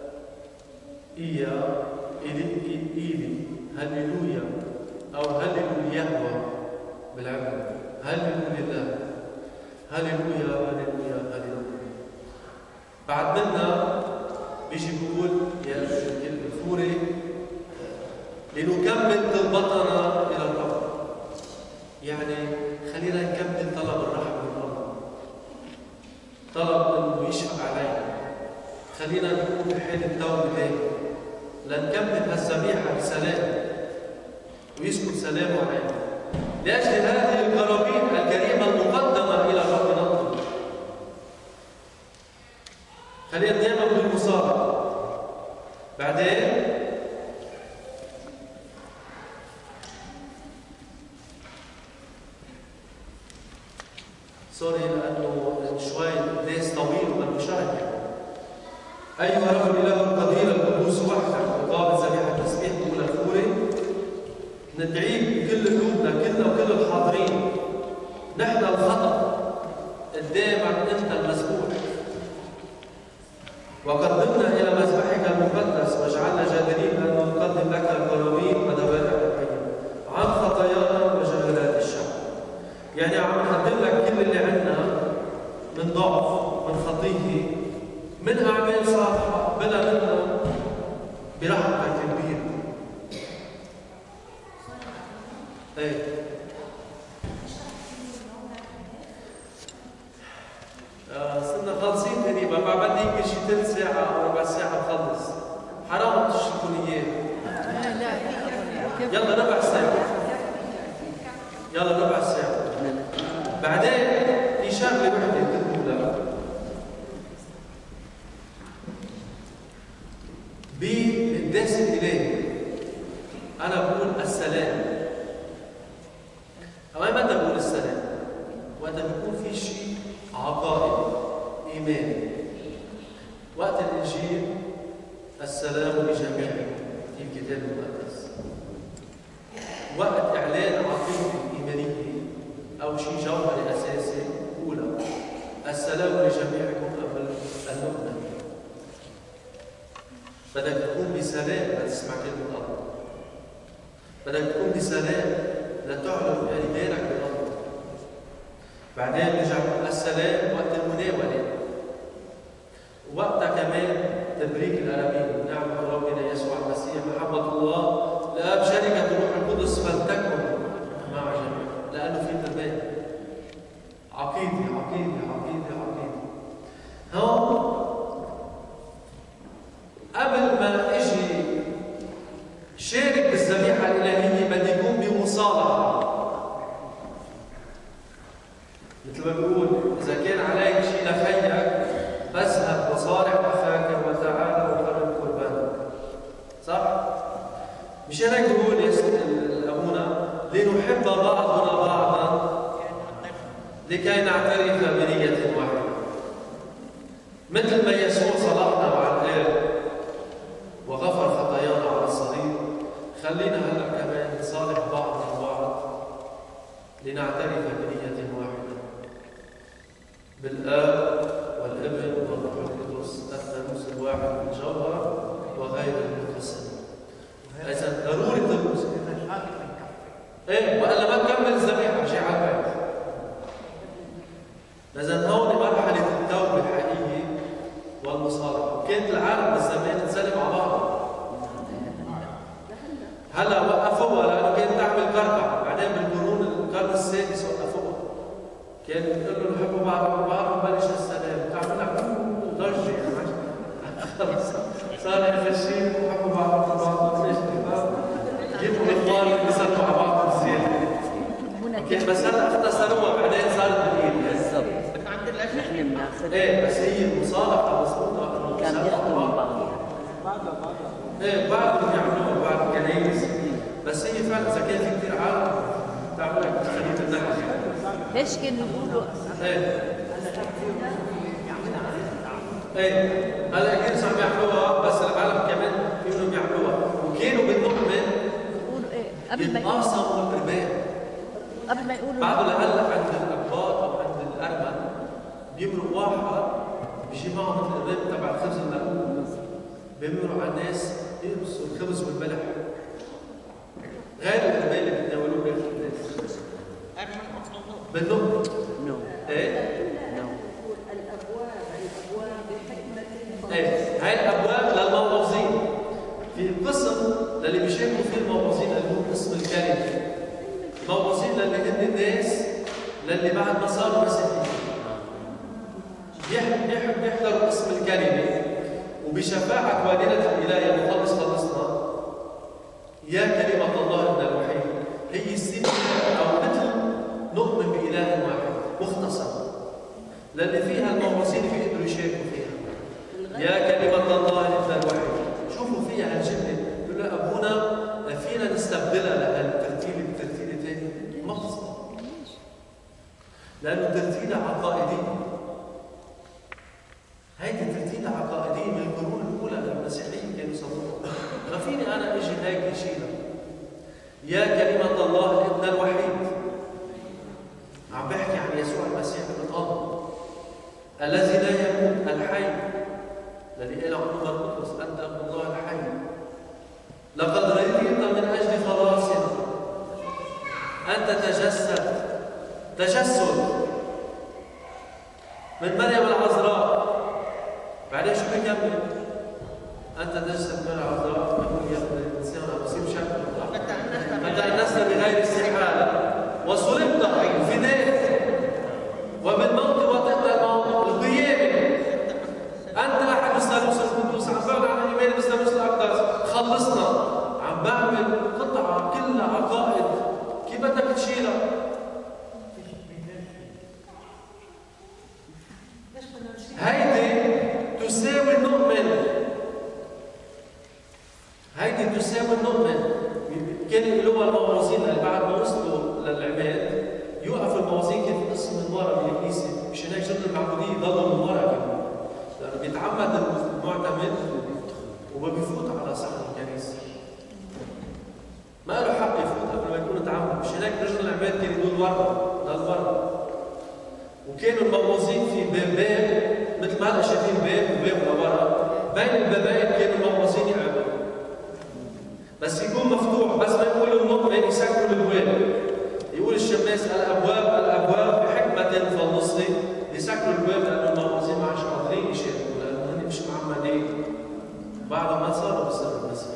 Speaker 1: إيا إيلي هللويا أو هللوا ليهوى بالعبري. هللوا لله. هللويا هللويا هللويا. بعد منا بيجي بيقول يا الفوري لنكمل طلبتنا إلى الرب. يعني خلينا نكمل طلب الرحمة من الله، طلب انه يشفق علينا. خلينا نكون بحال التوبه دائما لنكمل هالذبيحه بسلام ويسكن سلامه علينا. لاجل هذه القرابين الكريمه المقدمه الى الرب نطلب. خلينا دائما بالمصابه. بعدين سوري لانه شوي القداس طويل وبده شرح. ايها رب الاله القدير القدوس وحدك وقابل ذبيحه التسبيح طول الفوري، ندعيك بكل قلوبنا كلنا وكل الحاضرين. نحن الخطا قدامك انت المذبوح، وقدمنا الى مذبحك المقدس واجعلنا جادرين ان نقدم لك القرابين وذبائح الحيه عن خطايانا وجهالات الشعب. يعني عم نقدم لك كل اللي عندنا من ضعف، من خطيه، من اعمال صالحه بلا منها برحمتك الكبيره. ايه صرنا خالصين تقريبا. بعد هيك شي ثلث ساعه او ربع ساعه نخلص. حرام تشركوا اياه. يلا ربع ساعه. يلا ربع ساعه. بعدين في شغله وحده بتقولها بالقداس الالهي. انا بقول السلام. أما متى بقول السلام؟ وقت بيكون في شيء عقائدي ايماني. وقت الانجيل السلام لجميعكم في الكتاب المقدس. وقت اعلان عقيده ايمانيه او شيء جوهري اساسي اولى السلام لجميعكم قبل ان نؤمن. بدك تكون بسلام لتسمع كلمه الله. بدك تكون بسلام لتعلن ايمانك بالله. بعدين نرجع السلام وقت المناوله. وقتها كمان تبريك القرابين. نعمة ربنا يسوع المسيح محبة الله الآب شركة الروح القدس فلتكن مع جميع. لأنه في تبادل عقيدة عقيدة عقيدة عقيدة. هون ليحب بعضنا بعضا لكي نعترف بنية واحدة. مثل ما يسوع صلحنا مع الآب وغفر خطايانا على الصليب، خلينا هلا كمان نصالح بعضنا البعض لنعترف بنية واحدة بالآب والابن والروح القدس الثالوث الواحد بالجوهر وغير المنقسم. إذا ضروري ايه والا ما تكمل الذبيحه شيء على البيت. اذا هون مرحله التوبه الحقيقي والمصالحه. كانت العالم بالزمان تسلم على بعض. هلا وقفوها لانه كانت تعمل كركع، بعدين القرن السادس وقفوها. كان بتقول له نحب بعض وبلش السلام، تعمل ضجه خلص صار اخر شيء نحب بعض ليش جيبوا الاخبار اللي بيصيروا مع بعض بزياده. بس هلا اختصروها بعدين صارت بالايد. بالضبط. عند الاخر ايه بس هي المصالحه مضبوطه انه كان يخدموا بعض. ايه بعضهم يعملوها بعض الكنايس، بس هي فعلا اذا كان في كثير عالم تعمل لك خليط النحل.
Speaker 2: ليش كانوا يقولوا؟
Speaker 1: ايه هلا كانوا عم يعملوها بس العالم كمان فيهم يعملوها، وكانوا بالنقمه
Speaker 2: يقولوا ايه؟ قبل ما
Speaker 1: يتقاسموا القربان.
Speaker 2: قبل ما يقولوا
Speaker 1: بعده لهلا عند الاقباط او عند الارمن بيمرق واحد بيجي معه مثل القربان تبع الخبز المقلوب، بيمرقوا على الناس يلبسوا الخبز والملح غير القربان اللي بيتناولوه غير الناس. بالنقمه. ايه؟ ايه هاي الابواب للموعظين. في قسم للي بيشاركوا فيه الموعظين اللي هو قسم الكلمه. الموعظين للي هن الناس للي بعد ما صاروا مسيحيين يحضروا قسم الكلمه، وبشفاعه والدة الاله المخلص خلصنا يا كلمه الله ابن الوحيد، هي السنه او مثل نؤمن باله واحد مختصر للي فيها الموعظين بيقدروا يشاركوا فيها. يا كلمة الله ابن الوحيد. شوفوا فيها هالجملة، يقول له أبونا فينا نستبدلها لهالترتيل بترتيلة ثانية؟ ما بتصير. لأنه ترتيلة عقائدية. هيدي ترتيلة عقائدية من القرون الأولى للمسيحيين كانوا يصلوها. ما فيني أنا أجي هيك أشيلها. يا كلمة الله ابن الوحيد. عم بحكي عن يسوع المسيح ابن الله الذي لا يموت الحي، الذي قال عنه مرقس أنت ابن الله الحي، لقد رأيت من أجل خلاصنا أنت تجسد من مريم العذراء. بعدين شو بيكمل؟ أنت تجسد من العذراء يقول يا ابن الإنسان أقسم شكله فتأنسنا بغير استحالة وصلبت فداك وبالموت وطئنا الموت القيامة. أنت أحد الثالوث القدوس، عم بعمل عن الإيمان بالثالوث الأقدس، خلصنا. عم بعمل قطعة كلها عقائد، كيف بدك تشيلها؟ هيدي تساوي النؤمن. هيدي تساوي النؤمن. كانوا يقولوها الموعظين اللي بعد ما وصلوا للعماد يوقف الموعظين كان في قسم من ورا بالكنيسة، مشان هيك شغل المعبودية يضلوا من ورا كمان. لأنه بيتعمد المعتمد وما بيفوت على صحن الكنيسة. ما له حق يفوت قبل ما يكون تعمد، مشان هيك رجل العماد كان يقول ورا، ضل ورا. وكانوا الموعظين في باب مثل ما هلا شايفين باب وباب لورا، بين البابين كانوا الموعظين يقعدوا. بس يكون مفتوح، بس ما يقولوا المؤمن يسكروا الابواب. يقول الشماس الابواب بحكمة فلنصلي يسكروا الابواب لانه الموعظين ما عادش قادرين يشاركوا لانه هن مش معمدين بعد ما صاروا بسر المسيح.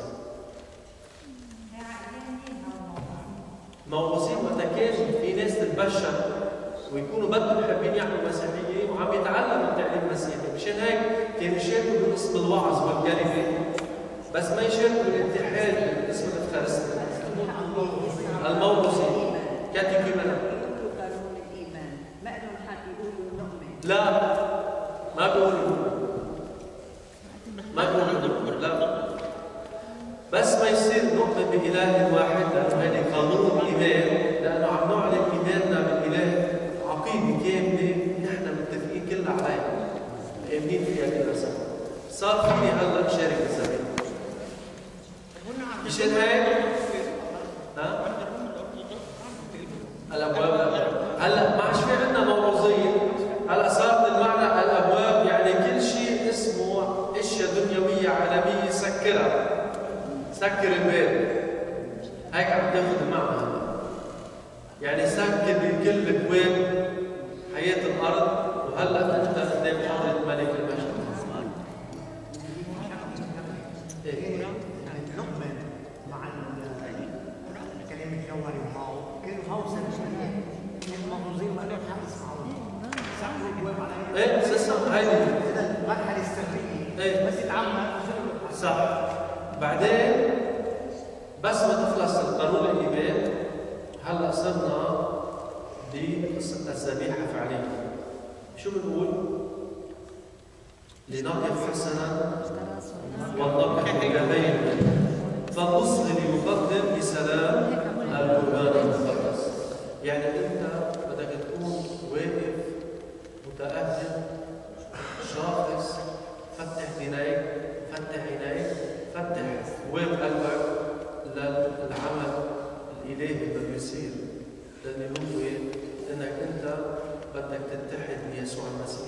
Speaker 1: موعظين وقت كان في ناس تتبشر ويكونوا بدهم حابين يعملوا مسيحيين وعم يتعلموا التعليم المسيحي، مشان هيك كانوا يشاركوا باسم الوعظ والكلمة بس ما يشاركوا بالاتحاد باسم الافخارستيا. الموعظين كاتيكومنا
Speaker 3: يقولوا قانون الايمان، ما لهم حق يقولوا نؤمن.
Speaker 1: لا ما بيقولوا لا بس ما يصير نؤمن بإله واحد لأنه هذا قانون الإيمان، لأنه عم نعلن إيماننا بالإله عقيدة كاملة نحن متفقين كلنا عليها مآمنين فيها كلنا سوا. صار فيني هلا شارك الزمان. مشان هيك الأبواب هلا ما عادش في عندنا موعظين، هلا صارت المعنى الأبواب يعني كل شيء اسمه اشياء دنيوية عالمية سكرها، سكر الباب. هيك عم تاخذ المعنى هلا. يعني سكر بكل ابواب حياة الأرض، وهلا أنت قدام حضرة ملك المجد.
Speaker 4: يعني نؤمن مع الكلام الجوهري معه، كانوا هاو سنشرية المنظومين ما لهم حق يسمعوه. سكروا ابواب على
Speaker 1: ايه اساسا هيدي
Speaker 4: المرحلة السرية
Speaker 1: ايه
Speaker 4: بس يتعمد
Speaker 1: صح. بعدين بس ما تخلص القانون الإيمان هلا صرنا بالذبيحة فعليا. شو بنقول؟ لنقف حسنا والنقف كبين فالنصر ليقدم بسلام القربان المقدس. يعني انت بدك تكون واقف متأهل شاخص، فتح عينيك فتح ابواب قلبك للعمل الالهي اللي بده يصير، لانه هو انك انت بدك تتحد بيسوع المسيح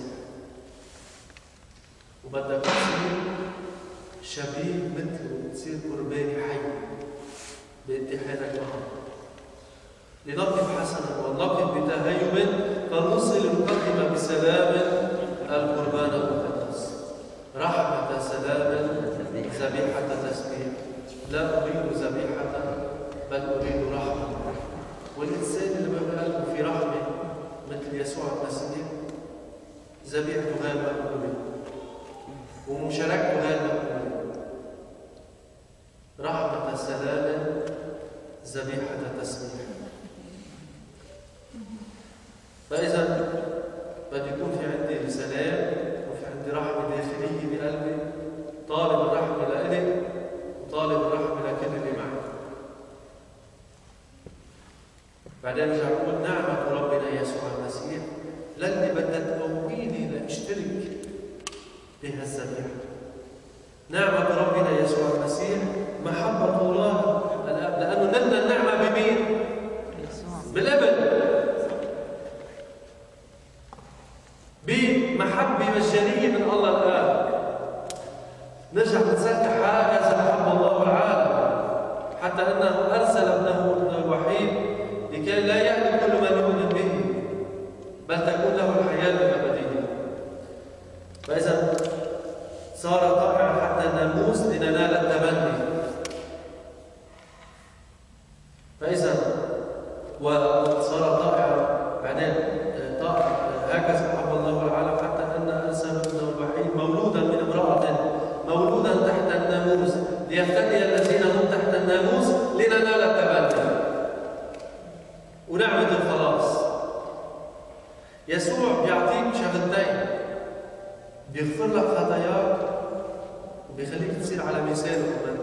Speaker 1: وبدك تصير شبيه مثله، تصير قرباني حي باتحادك معه. لنقف حسنا ونقف بتهيب فنصل المقدمة بسلام القربان المقدس، رحمة سلام ذبيحة تسبيح. لا أريد ذبيحة بل أريد رحمة. والإنسان اللي ما بقلبه في رحمة مثل يسوع المسيح ذبيحته غير مقبولة ومشاركته غير مقبولة. رحمة سلام ذبيحة تسبيح. فإذا بده يكون في عندي سلام وفي عندي رحمة داخلية بقلبي، طالب الرحمة لإلي وطالب الرحمة لكل اللي معي. بعدين برجع بقول نعمة ربنا يسوع المسيح للي بدها تقويني لاشترك بهالذبيحة. نعمة ربنا يسوع المسيح محبة الله الآب، لأنه نلنا النعمة بمين؟ بالابن، بمحبة مجانية من الله الآب. نرجع نتذكر هكذا محب الله العالم حتى أنه أرسل ابنه الوحيد لكي لا يهلك كل من يؤمن به بل تكون له الحياة الأبدية. فإذا صار طائعا حتى الناموس لننال التبني. فإذا وصار طائعا بعدين هكذا محب الله العالم حتى أن أرسل ابنه الوحيد مولودا من امرأة مولودا تحت الناموس ليفتدي الذين هم تحت الناموس لننال التبني ونعمة الخلاص. يسوع بيعطيك شغلتين، بيغفر لك خطاياك وبيخليك تصير على مثاله كمان.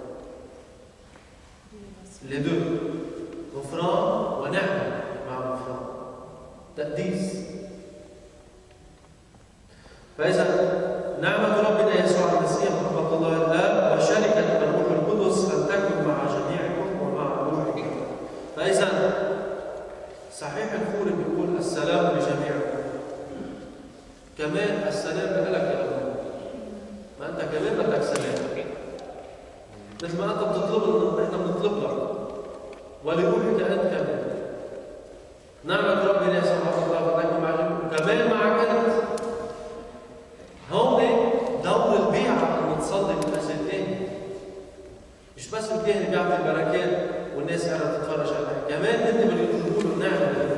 Speaker 1: لدو غفران ونعمة مع غفران تقديس. فإذا نعمة ربنا يسوع المسيح محبة الله الآب وشركة الروح القدس فلتكن مع جميعكم ومع روحكم. فإذا صحيح الخوري بيقول السلام لجميعكم، كمان السلام لك يا أبو، ما أنت كمان بدك سلام مثل ما أنت بتطلب نحن بنطلب لك ولروحك أنت كمان. نعمة ربنا يسوع الله فتكن مع جميعكم كمان معك أنت. هون دور البيعة أن تصلي من أجل الثاني، مش بس الكاهن بيعطي البركات والناس قاعدة تتفرج عليها، كمان أنت بدك تقولوا له النعمة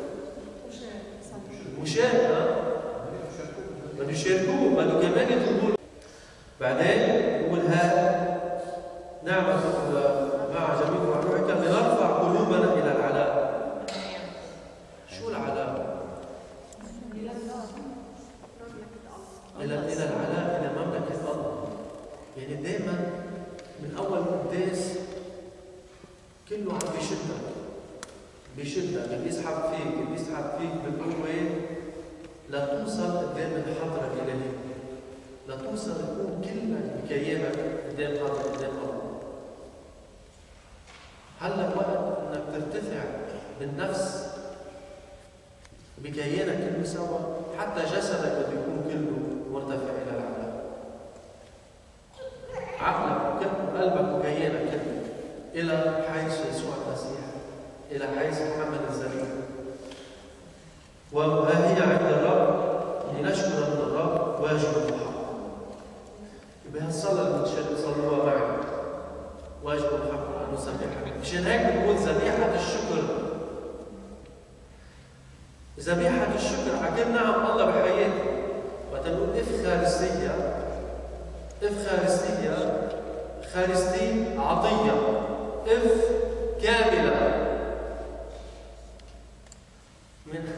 Speaker 1: مشاهد بده يشاركوه، بده كمان يطلبوا له. بعدين يقول ها نعمة مع جميع مع روحك لنرفع قلوبنا إلى العلاء. شو العلاء؟ إلى العلاء، إلى مملكة الله. يعني دائما من أول قداس كله عم بيشدك بيسحب فيك بالقوة لتوصل قدام الحضرة الإلهية، لتوصل تكون كلك بكيانك قدام الله. هلا وقت انك ترتفع بالنفس بكيانك كله سوا، حتى جسدك بده يكون كله مرتفع الى العالم. عقلك وقلبك وكيانك كله الى حيث يسوع المسيح، الى حيث محمد الزليل. وها هي عند الرب لنشكر من الرب واجب الحق. يبقى هالصلاه اللي بتصلوها معي واجب الحق أن نسبحك. مشان هيك بنقول ذبيحة الشكر. ذبيحة الشكر على كل نعم الله بحياتي. وقت نقول إفخارستية، خارستي عطية، كاملة من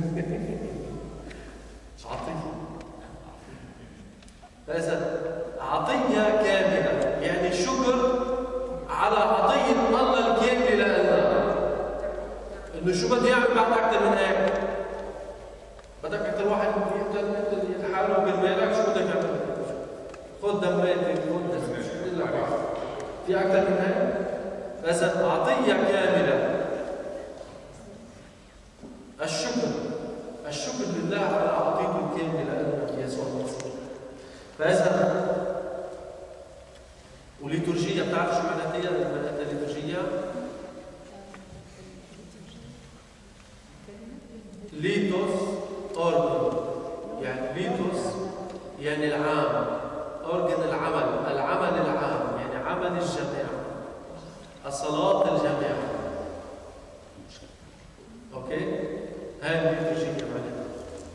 Speaker 1: عطية. فإذا عطية كاملة يعني شكر على عطية الله الكاملة لنا. إنه شو بدي أعمل بعد أكثر من هيك؟ بدك أكثر واحد يقتل يتحالوا بالمالك، شو بدك تعمل؟ خذ دماتي، خذ شو بدي لك؟ في أكثر من هيك؟ فإذا عطية كاملة. الشكر لله على عطيته الكاملة لنا يسوع المسيح. فإذا وليتورجية، بتعرف شو معناتها الليتورجية؟ ليتوس أورجن، يعني ليتوس يعني العام، أورجن العمل العام، يعني عمل الجماعة، الصلاة الجماعة. أوكي؟ هاي الليتورجية معناتها.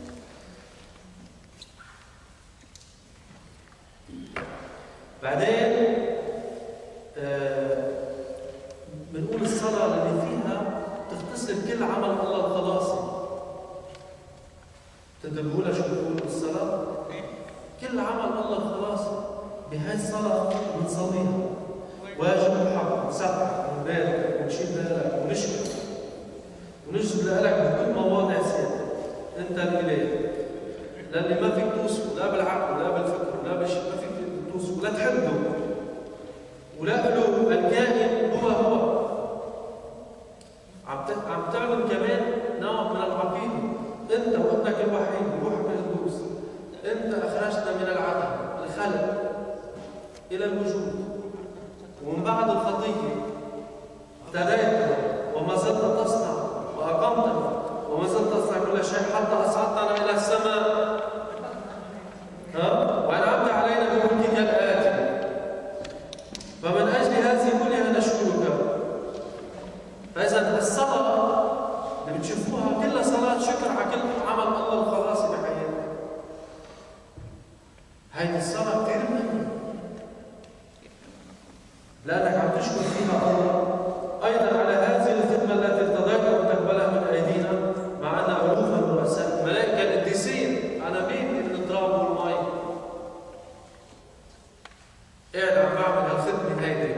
Speaker 1: بعدين بنقول الصلاة اللي فيها تغتسل كل عمل الله الخلاصي. تنتبهوا لها شو بتقول الصلاة؟ كل عمل الله الخلاصي بهاي الصلاة بنصليها. واجب الحق، نسبح ونبارك ونشيل بالك ونشكر ونجذب لك بكل مواضع سيادتك. أنت الإله للي ما فيك توصفه لا بالعقل ولا بالفكر ولا بالشيء، ما فيك توصفه ولا تحبه ولا له الكائن هو عم تعلن كمان نوع من العقيدة. انت وابنك الوحيد روح القدوس، انت اخرجتنا من العدم الخلق الى الوجود، ومن بعد الخطيه ابتديت وما زلت تصنع واقمتنا وما زلت تصنع كل شيء حتى اصعدتنا الى السماء. وانعمت علينا بملكك الاتي، فمن اجل هذه كلها نشكرك. فاذا الصلاه اللي بتشوفوها كلها صلاه شكر على كل عمل الله الخلاصي بحياتنا. هيدي الصلاه كثير مهمه لانك عم تشكر فيها الله ايضا على هذه الخدمه التي ارتضيت ان تقبلها من ايدينا، مع ان الوفا الرؤساء الملائكه القديسين انا مين من التراب والمي قاعد عم بعمل هالخدمه هيدي.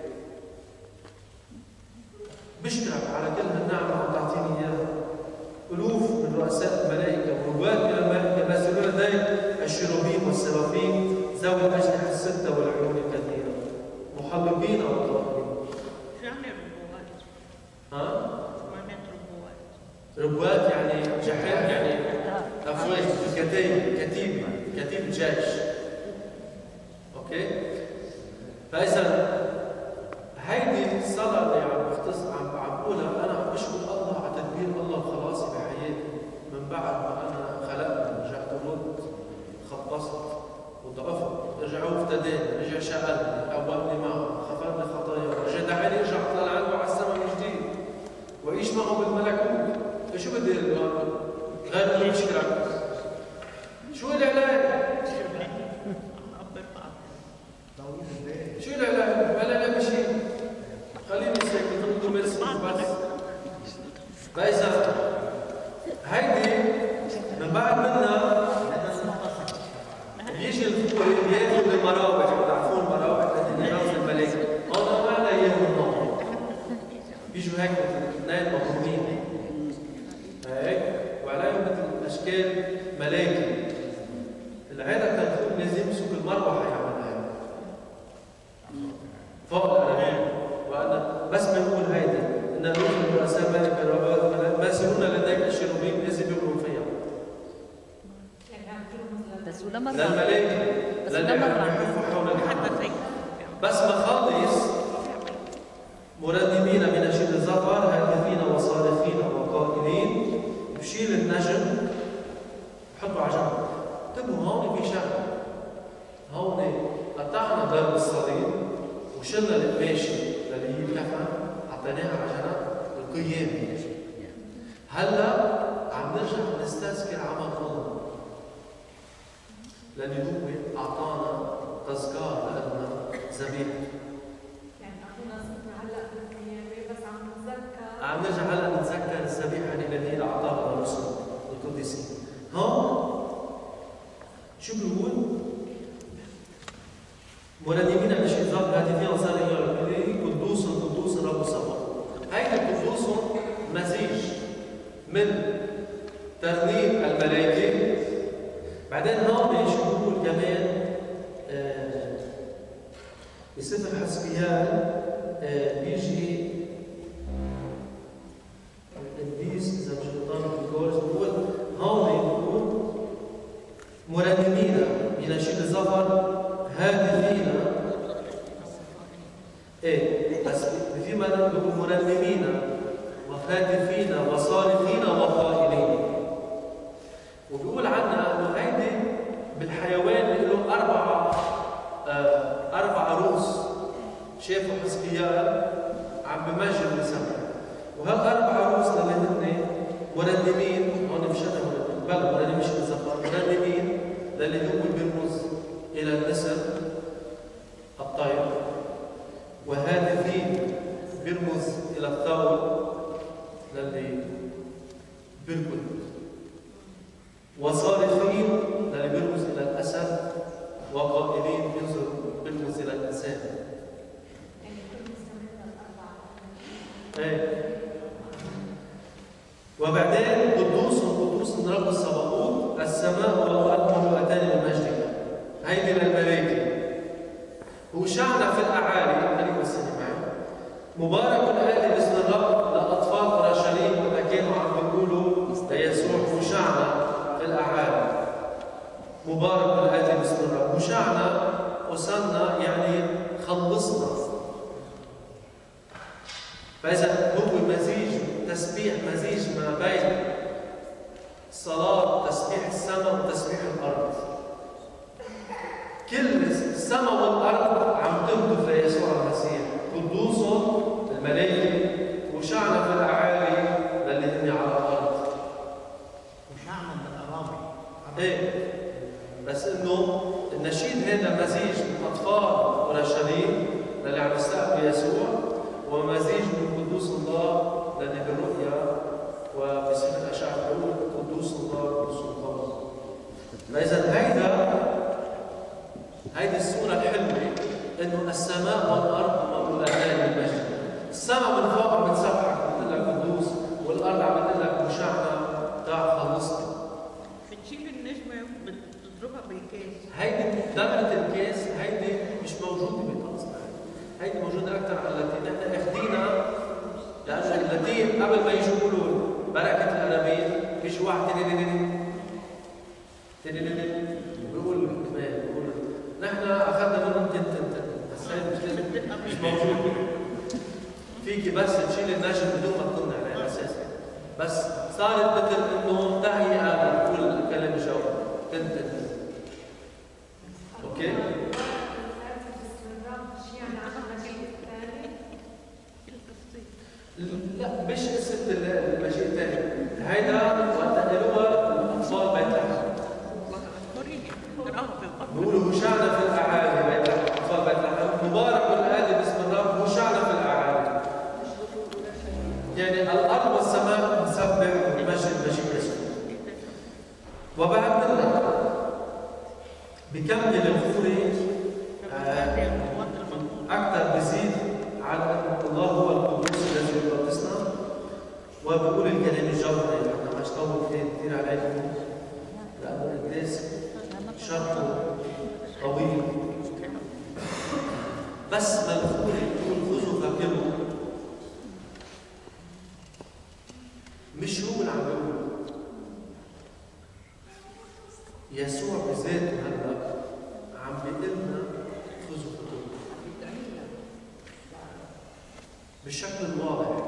Speaker 1: بشكرك على كل هالنعمه عم تعطيني اياها. الوف من رؤساء الملائكه ورواد من الملائكه نازلون لدي الشيروبيم والسرافيم ذوي الاجنحه السته والعيون الكثيره محلقين وطاهرين.
Speaker 5: شو يعني ربوات؟ شو معنات
Speaker 1: ربوات يعني جحيم، يعني افواج، كتيبه جيش. اوكي؟ فاذا هيدي الصلاه اللي عم بقولها انا عم بشكر الله على تدبير الله الخلاصي بحياتي من بعد ما انا خلقت، رجعت ولدت، خبصت وضعفت، رجع افتداني، رجع شغلني، قومني معه، غفرني خطايا، رجع دعاني ارجع اطلع عنه على السماء من جديد واعيش معه بالملكوت. فشو بدي غير اني اشكرك؟ شو العلاج؟ شو العلاج؟ بلا لا بشيء، خليني ساكت تقول ميرسي بس. فاذا هيدي من بعد منها بيجي الخوي بياخذ المراوح، بتعرفون المراوح التي لرمز الملائكه. بيجوا هيك اثنين مضمومين هيك وعليهم مثل اشكال ملاكي. هذا التنفيذ لازم يمسك المروحه يعمل هيك فوق الانابيب. وانا بس بنقول هيدي ان روح الرؤساء ملك الرباب ماسرون لديك الشيروبيم لازم يمروا فيها.
Speaker 2: بس ولا مرة
Speaker 1: للملائكه
Speaker 2: بس ولا مرة
Speaker 1: يحفوا حول الحمام.
Speaker 5: حتى زي
Speaker 1: بس مخلص مرنمين بنشيد الزفر هاتفين وصارخين وقائلين بشيل النجم بحطوا على جنب. انتبهوا هون في شغله. هون قطعنا ضرب الصليب وشلنا القماشه اللي هي الكفن حطيناها على جنب القيامه. هلا عم نرجع نستذكر عمل الله لانه هو اعطانا تذكار لنا ذبيحه.
Speaker 6: يعني أخونا صرنا هلا بالقيامة بس عم نتذكر
Speaker 1: عم نرجع هلا نتذكر الذبيحه الالهيه اللي اعطاها الرسل القديسين. هون شو بيقول؟ مرنمين بشيء ذكر هاتفين وصارخين قدوس قدوس رب السماوات. هيدا قدوس مزيج من ترنيم الملائكه. بعدين هون شو بيقول كمان بسفر حزقيال بيجي القديس اذا مش غلطان بالكورس بيقول هون بيقول مرنمين بنشيد الزفر هاتفين بس في معنى بيقول مرنمين وهاتفين وصارخين وقائلين. وبيقول عنها انه هيدي بالحيوان اللي له أربع رؤوس. شافوا حزقيال عم بمجد بسمع وهالأربع رؤوس اللي هن مرنمين. هون مش انا مرنمين مش الزفر مرنمين للي هو بيرمز الى النسر الطير، وهاتفين بيرمز الى الثور للي بيركض، وصارخين للي بيرمز الى الاسد، وقائلين بيرمز الى الانسان.
Speaker 6: يعني كل مستمرة الأربعة.
Speaker 1: وبعدين قدوس قدوس رب الصباؤوت السماء والارض مملوءتان من مجدك. هيدي للملائكه. وشعنا في الاعالي خليكم استنوا معي. مبارك الآتي باسم الرب لاطفال اورشليم وما كانوا عم بيقولوا ليسوع وشعنا في الاعالي. مبارك الآتي باسم الرب. وشعنا وصلنا يعني خلصنا. فإذا هو مزيج تسبيح مزيج ما بين صلاة تسبيح السماء وتسبيح الأرض. كل السماء والأرض عم تهتف ليسوع المسيح. قدوس الملائكة وشعنا في الأعالي للي هن على الأرض.
Speaker 4: وشعنا بالأراضي.
Speaker 1: بس إنه النشيد هذا مزيج من أطفال أورشليم للي عم يستقبل يسوع ومزيج من قدوس الله لأن بالرؤيا وبسفر الأشعة بيقول قدوس الله قدوس الله. فإذا هيدي الصورة الحلوة إنه السماء والأرض مملوءتان بالمجد. السماء من فوق عم بتسبحك بتقول لك قدوس، والأرض عم بتقول لك وشعنا تعال خلصنا.
Speaker 5: بتشيل النجمة بتضربها بالكاس.
Speaker 1: هيدي ضربة الكاس هيدي مش موجودة بالقصد. هيدي موجودة أكثر على اللاتين. نحن أخذينا لأنه اللاتين قبل ما يجوا يقولوا بركة الأنابيب بيجي واحد بيقول كمان بيقول نحن أخذنا منهم تن بس هيدي مش موجودة. فيكي بس تشيل النجم بدون ما تطلع عليها أساسا. بس صارت مثل إنه تهيئة بتقول كلام جو تن. أوكي؟ لا مش قصة المجيء الثاني. هيدا وقت قالوها الأطفال بيت لحم. بيقولوا وشعنا في الأعالي بيت لحم، أطفال بيت لحم. مبارك الآتي باسم الرب وشعنا في الأعالي. يعني الأرض والسماء تسبح وتمجد مجيء يسوع. وبعد لك بكمل الخوري أكثر بزيد على أن الله هو القدوس الذي يقدسنا وبقول الكلام الجوهري حتى ما اشطول فيه كثير عليكم، لأنه القداس شرحه طويل. بس مذكور يقول خذوا فكروا، مش هو اللي عم بيقول، يسوع بذاته هلا عم بيقول لنا خذوا فكروا بالشكل الواضح،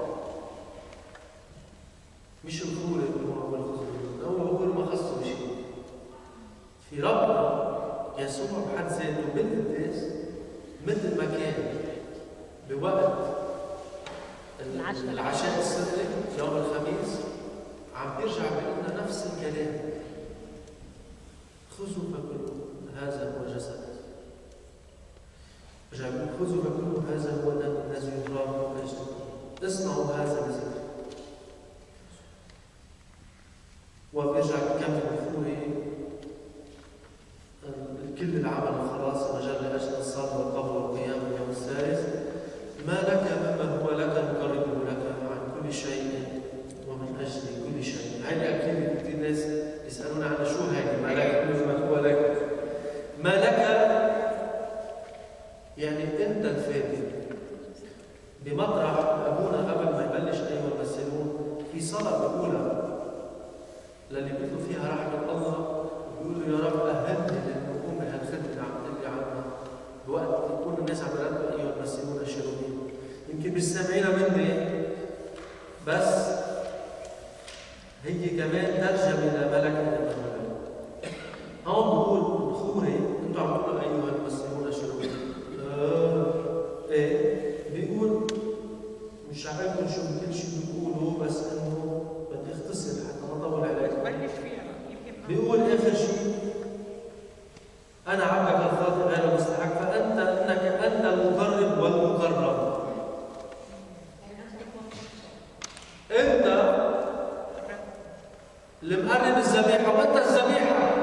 Speaker 1: مش الخور اللي هو عمل خذوا، هو بقول ما خصه بشيء. في ربنا يسوع بحد ذاته بالقداس مثل ما كان بوقت العشاء السري يوم الخميس عم بيرجع بيقول لنا نفس الكلام، خذوا فكلوا هذا هو جسد. رجع بيقول خذوا فكلوا هذا هو دم الذي يضرب من اجلكم، اصنعوا هذا بذكري. وبيرجع بكمل بخوري كل العمل الخلاص مجال لاجل الصلاه والقبر والقيام باليوم الثالث. ما لك مما هو لك نقربه لك عن كل شيء ومن اجل كل شيء. هذه اكيد كثير ناس يسالون عن شو هذه ما لك مما هو لك. ما لك يعني انت الفادي. بمطرح ابونا قبل ما يبلش ايها المسلمون في صلاه بقولها للي بيطلب فيها رحمه الله، بيقولوا يا رب اهلني للقوم بهالخدمه اللي عم تقول لي عنها بوقت يكون الناس عم يردوا ايها المسلمون الشرورين. يمكن مش سامعينها مني، بس هي كمان ترجمه لملك الامام. هون بقول خوري انتم عم تقولوا ايها المسلمون الشرورين. ايه بيقول مش عارفكم شو كل شيء بيقولوا، بس انه بدي اختصر حتى ما اطول عليكم. بيقول اخر شيء انا عبدك الخاطئ غير مستحق فانت انت المقرب والمقرب. انت اللي مقرب الذبيحه وانت الذبيحه.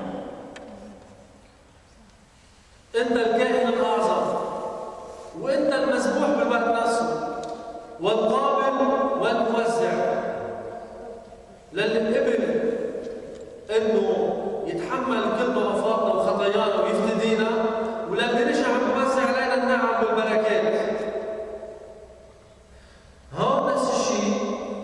Speaker 1: انت الكاهن الاعظم وانت المذبوح بالوقت نفسه والقابل والموزع. للي قبل انه يتحمل كل ضعفاتنا وخطايانا ويفتدينا، وللي رجع عم يوزع علينا النعم والبركات. هون نفس الشيء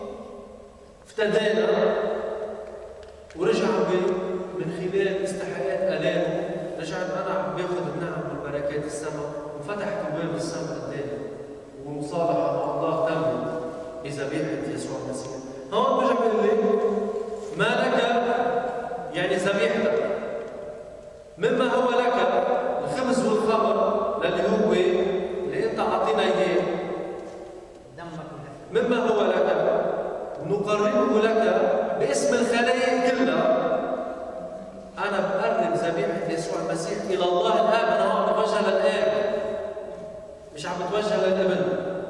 Speaker 1: افتدانا ورجع من خلال استحقاقات الامه رجعت انا عم باخذ النعم والبركات السماء، وفتح ابواب السماء قدامي ومصالحه مع الله تمت بذبيحه يسوع المسيح. هون برجع بقول لي ما لك يعني ذبيحتك، مما هو لك الخبز والخمر للي هو اللي انت اعطينا اياه، مما هو لك نقربه لك باسم الخلائق كلها. انا بقرب ذبيحه يسوع المسيح الى الله الاب. انا عم بتوجه للاب مش عم بتوجه للابن.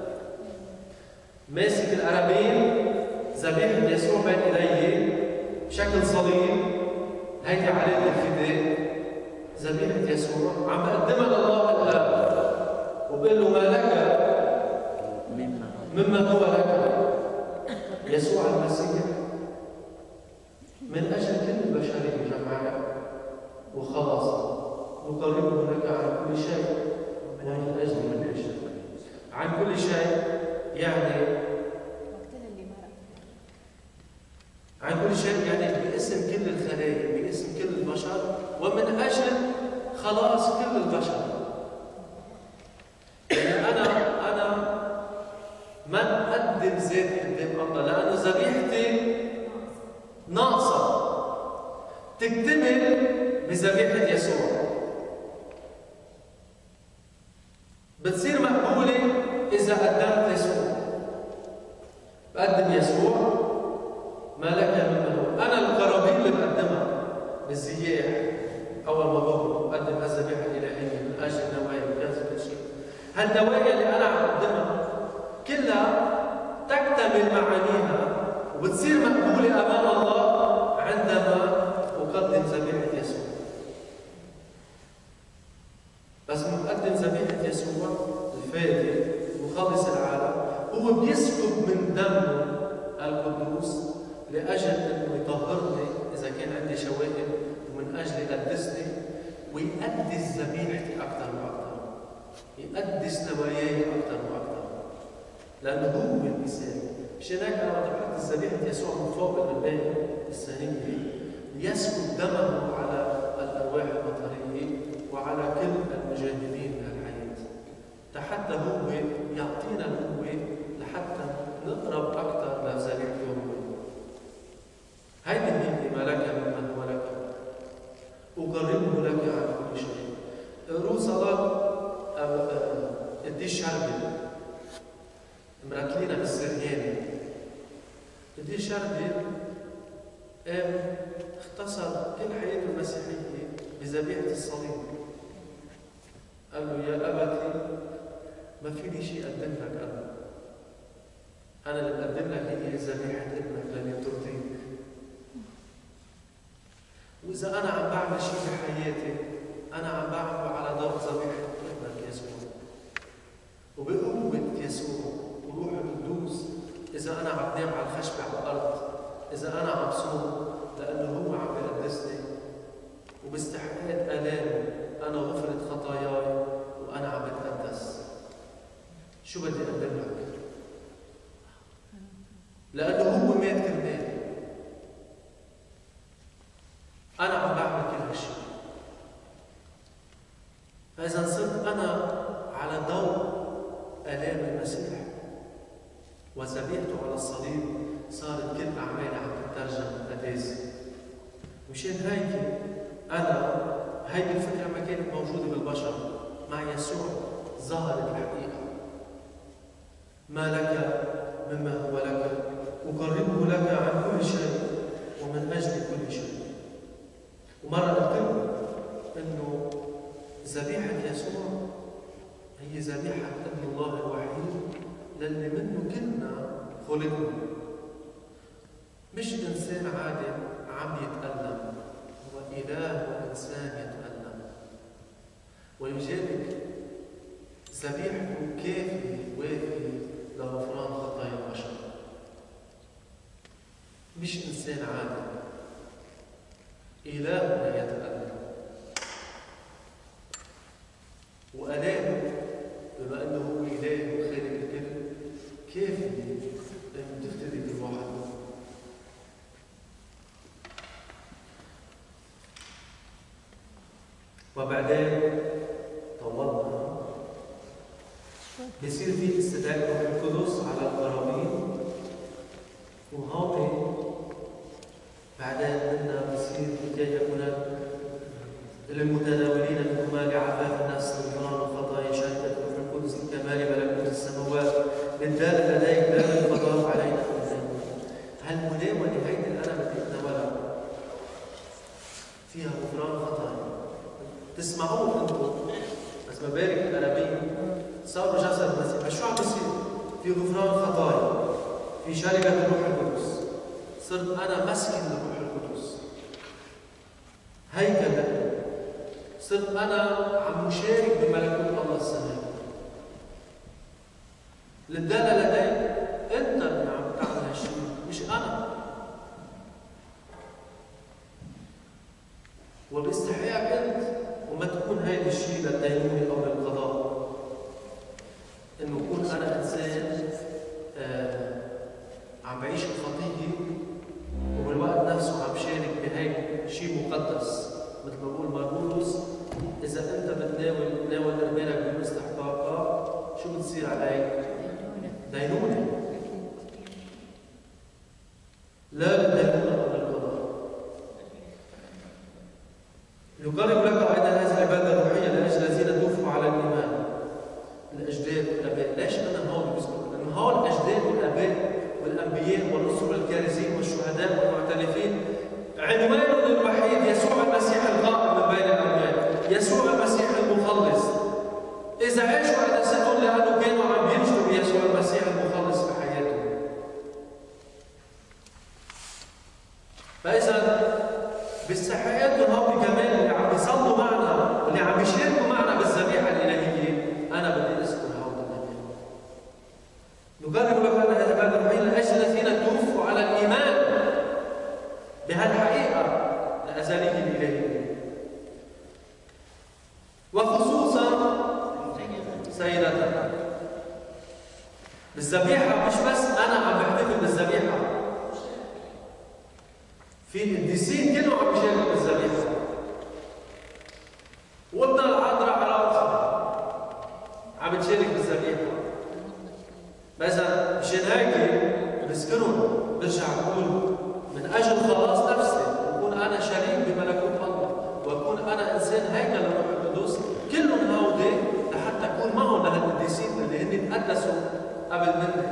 Speaker 1: ماسك القرابين ذبيحه يسوع بين ايديه بشكل صليب، هيدي علامه الفداء. ذبيحه يسوع عم بقدمها لله الاب وبقول له ما لك مما هو لك يسوع المسيح من اجل كل البشريه جمعاء وخلاص نقربه لك عن كل شيء ومن اجل كل شيء. عن كل شيء يعني عن كل شيء يعني باسم كل الخلائق، باسم كل البشر، ومن اجل خلاص كل البشر. يعني انا ما اقدم ذاتي قدام الله، لانه ذبيحتي ناقصه تكتمل بذبيحه يسوع. بتصير مقبوله اذا قدمت يسوع. بقدم يسوع ما لك مما هو. انا القرابين اللي بقدمها بالزياح اول ما بقدم الذبيحه الالهيه من اجل النوايا وكذا كل شيء. هالنوايا اللي انا عم بقدمها كلها تكتمل معانيها وبتصير مقبوله امام الله عندما اقدم ذبيحه يسوع. بس مقدم ذبيحه يسوع الفادي مخلص العالم هو بيسكب من دمه القدوس لأجل أنه يطهرني إذا كان عندي شوائب، ومن أجل يقدسني ويقدس ذبيحتي أكثر وأكثر، يقدس نواياي أكثر وأكثر، لأنه هو المثال. مشان هيك أنا وقت بحط ذبيحة يسوع من فوق المباني السنية ليسكب دمه على الأرواح البطرية وعلى كل المجاهدين بهالحياة، حتى هو يعطينا القوة لحتى نقرب أكثر لذبيحته هو. هيدي هي ما لك مما هو لك، أقربه لك عن كل شيء. قروا صلاة قديس شربي مركلينا بالسرياني. قديس شربي اختصر كل حياته المسيحية بذبيحة الصليب. قال له يا أبتي ما في لي شيء أقدم لك أنا اللي بقدم لك هي ذبيحة ابنك لن ترضيك. وإذا أنا عم بعمل شيء بحياتي أنا عم بعمله على ضوء ذبيحة ابنك يسوع وبقوة يسوع وروح القدوس. إذا أنا عم نام على الخشبة على الأرض، إذا أنا عم صوم لأنه هو عم بيقدسني وباستحقاق آلامه أنا غفرت خطاياي وأنا عم بتقدس، شو بدي أقدم لك؟ لأنه هو مات كرمالي. أنا عم بعمل كل هالشيء. فإذا صرت أنا على ضوء آلام المسيح وذبيحته على الصليب صارت كل أعمالي عم تترجم قداسة. مشان هيك أنا هيدي الفكرة ما كانت موجودة بالبشر، مع يسوع ظهرت الحقيقة. ما لك مما هو لك، أقربه لك عن كل شيء ومن أجل كل شيء. ومرة قلت لكم إنه ذبيحة يسوع هي ذبيحة ابن الله الوحيد للي منه كلنا خلقنا، مش إنسان عادي عم يتألم، هو إله وإنسان يتألم. ولذلك ذبيحته كافية وافية لغفران خطايا البشر، مش إنسان عادي، إله يتألم. وآلامه بما أنه هو إله وخالق الكل كافي أن تفتدي بالواحد. وبعدين طولنا بصير في استدعاء روح القدس على القرابين، وهون بعدين بدنا بصير حكاية هناك للمتناولين منهما لعفاف النفس سلطان وخطايا شهادة روح القدس الكمال ملكوت السماوات للدال لديك باب القضاء علينا قدام. هالمناولة هيدي اللي أنا بدي أتناولها فيها غفران خطايا. تسمعوه أنتم بس مبارك الأرابين صاروا جسد المسيح، شو عم بيصير؟ في غفران خطايا، في شركة الروح القدس، صرت أنا مسكن للروح القدس، هيكل لك، صرت أنا عم مشارك بملكوت الله السماوي. للدالة لديك أنت اللي عم تعمل هالشيء مش أنا. وباستحقاقك أنت، وما تكون هيدا الشيء للدينونة أو للقضاء، إنه أكون أنا إنسان عم بعيش الخطية وبالوقت نفسه عم شارك بهيك شيء مقدس. مثل ما بقول مرقس إذا أنت بتناول إرمانك بدون استحقاق شو بتصير عليك؟ دينونة. لا للدينونة ولا للقضاء. يقرب لك أيضا هذه العبادة الروحية لأجل الذين توفوا على الإيمان، الأجداد والآباء. ليش أنا هون بذكر؟ لأن هون الأجداد والآباء والأنبياء والرسل والكارزين والشهداء والمعترفين عنوانهم الوحيد يسوع المسيح القائم من بين الأموات، يسوع المسيح المخلص. إذا عاشوا على سنهم لأنه كانوا عم ينشروا بيسوع المسيح المخلص في حياتهم. فإذا باستحقاقهم هم كمان اللي عم يصلوا معنا واللي عم يشاركوا معنا بالذبيحة الإلهية، أنا بدي أذكر هؤلاء. نقرب لك أن هذا العبادة الروحية لأجل الذين توفوا سيدتنا. بالذبيحة مش بس أنا عم بحتفل بالذبيحة، في القديسين كلهم عم يشاركوا بالذبيحة. وابنها العذراء على راسها عم تشارك بالذبيحة. فإذا مشان هيك بذكرهم برجع بقول من أجل خلاص نفسي وأكون أنا شريك بملكوت الله وأكون أنا إنسان هيكل للروح القدس، كلهم هودي لحتى أكون معهم لهالقديسين اللي هن تقدسوا قبل مني.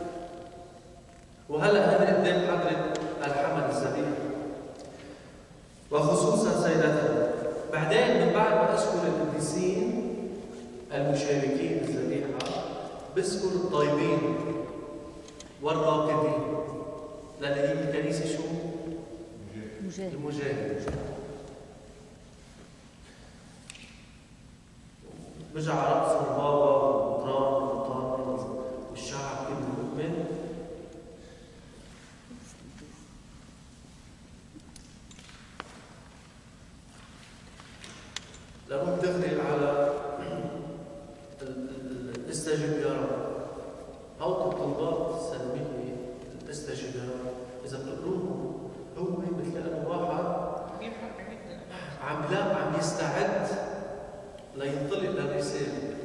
Speaker 1: وهلا هن قدام حضرة الحمل الذبيحة. وخصوصا سيدتنا بعدين من بعد ما أذكر القديسين المشاركين بالذبيحة بذكر الطيبين والراكدين، لأن هي الكنيسة شو؟ المجاهد. برجع رقص البابا والمطران والمطران والشعب كله مؤمن. لنروح دغري على استجب يا رب. أو الطلبات السلبية استجب يا رب إذا بتقروهم هو مثل أنه واحد عم يستعد لينطلق للرسالة.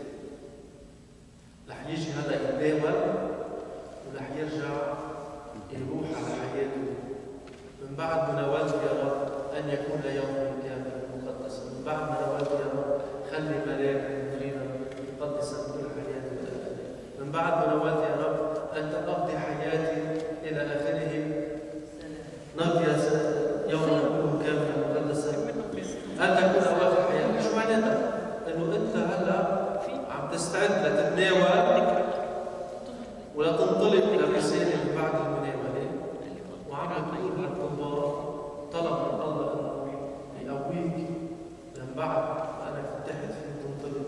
Speaker 1: رح يجي هلا يتناول ورح يرجع يروح على حياته. من بعد مناولته يا رب أن يكون ليوم كامل مقدسا. من بعد مناولته يا رب خلي ملاك يدرينا مقدسا كل حياتي إلى آخره. من بعد مناولته يا رب أن تقضي حياتي إلى آخره نقضي يوما كله كاملا مقدسا أن تكون أواخر حياتي. شو معناتها؟ إنه أنت هلا عم تستعد لتتناول ولا تنطلق للرسالة من بعد المناولة، وعم تقول هالطلبات طلب من الله إنه يقويك من بعد أنا فتحت فيك تنطلق.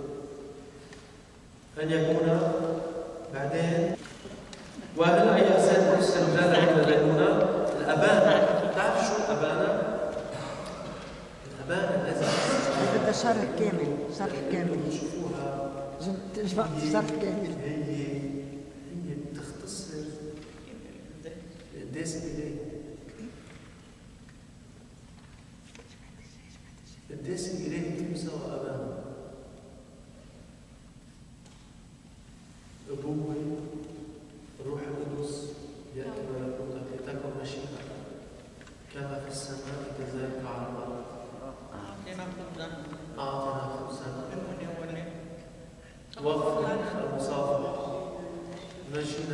Speaker 1: أن يكون بعدين وهلا أي إنسان يرسل ولاده إلى الأيمونة الأبانة. بتعرف شو الأبانة؟ الأبانة لازم
Speaker 7: بدها شرح كامل، شرح كامل.
Speaker 1: تشوفوها
Speaker 7: شرح كامل.
Speaker 1: هي بتختصر القداس الإلهي. القداس الإلهي كله سوا أبانا. أبوي الروح القدس يأتي ملكوتك لتكن مشيئتك كما في السماء كذلك على الأرض. أعطنا خبزنا واغفر المصافحة نجينا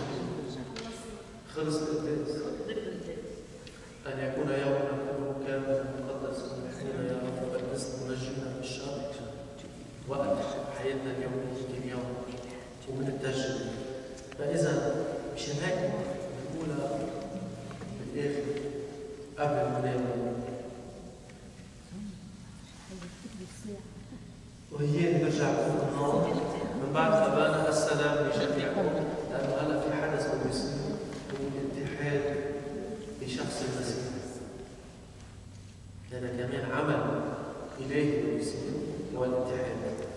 Speaker 1: خلص القداس. أن يكون يومنا كله كاملا مقدسا نحن يا رب قدسنا ونجينا من الشر وقت حياتنا اليومية اليوم ومن التجربة. فإذا مشان هيك بنقولها بالآخر قبل المناولة. وهي بنرجع بنقول من بعد أبانا السلام لجميعكم، لأنه هلا في حدث بده يصير هو الاتحاد بشخص المسيح. لأن كمان عمل إلهي بده يصير هو الاتحاد.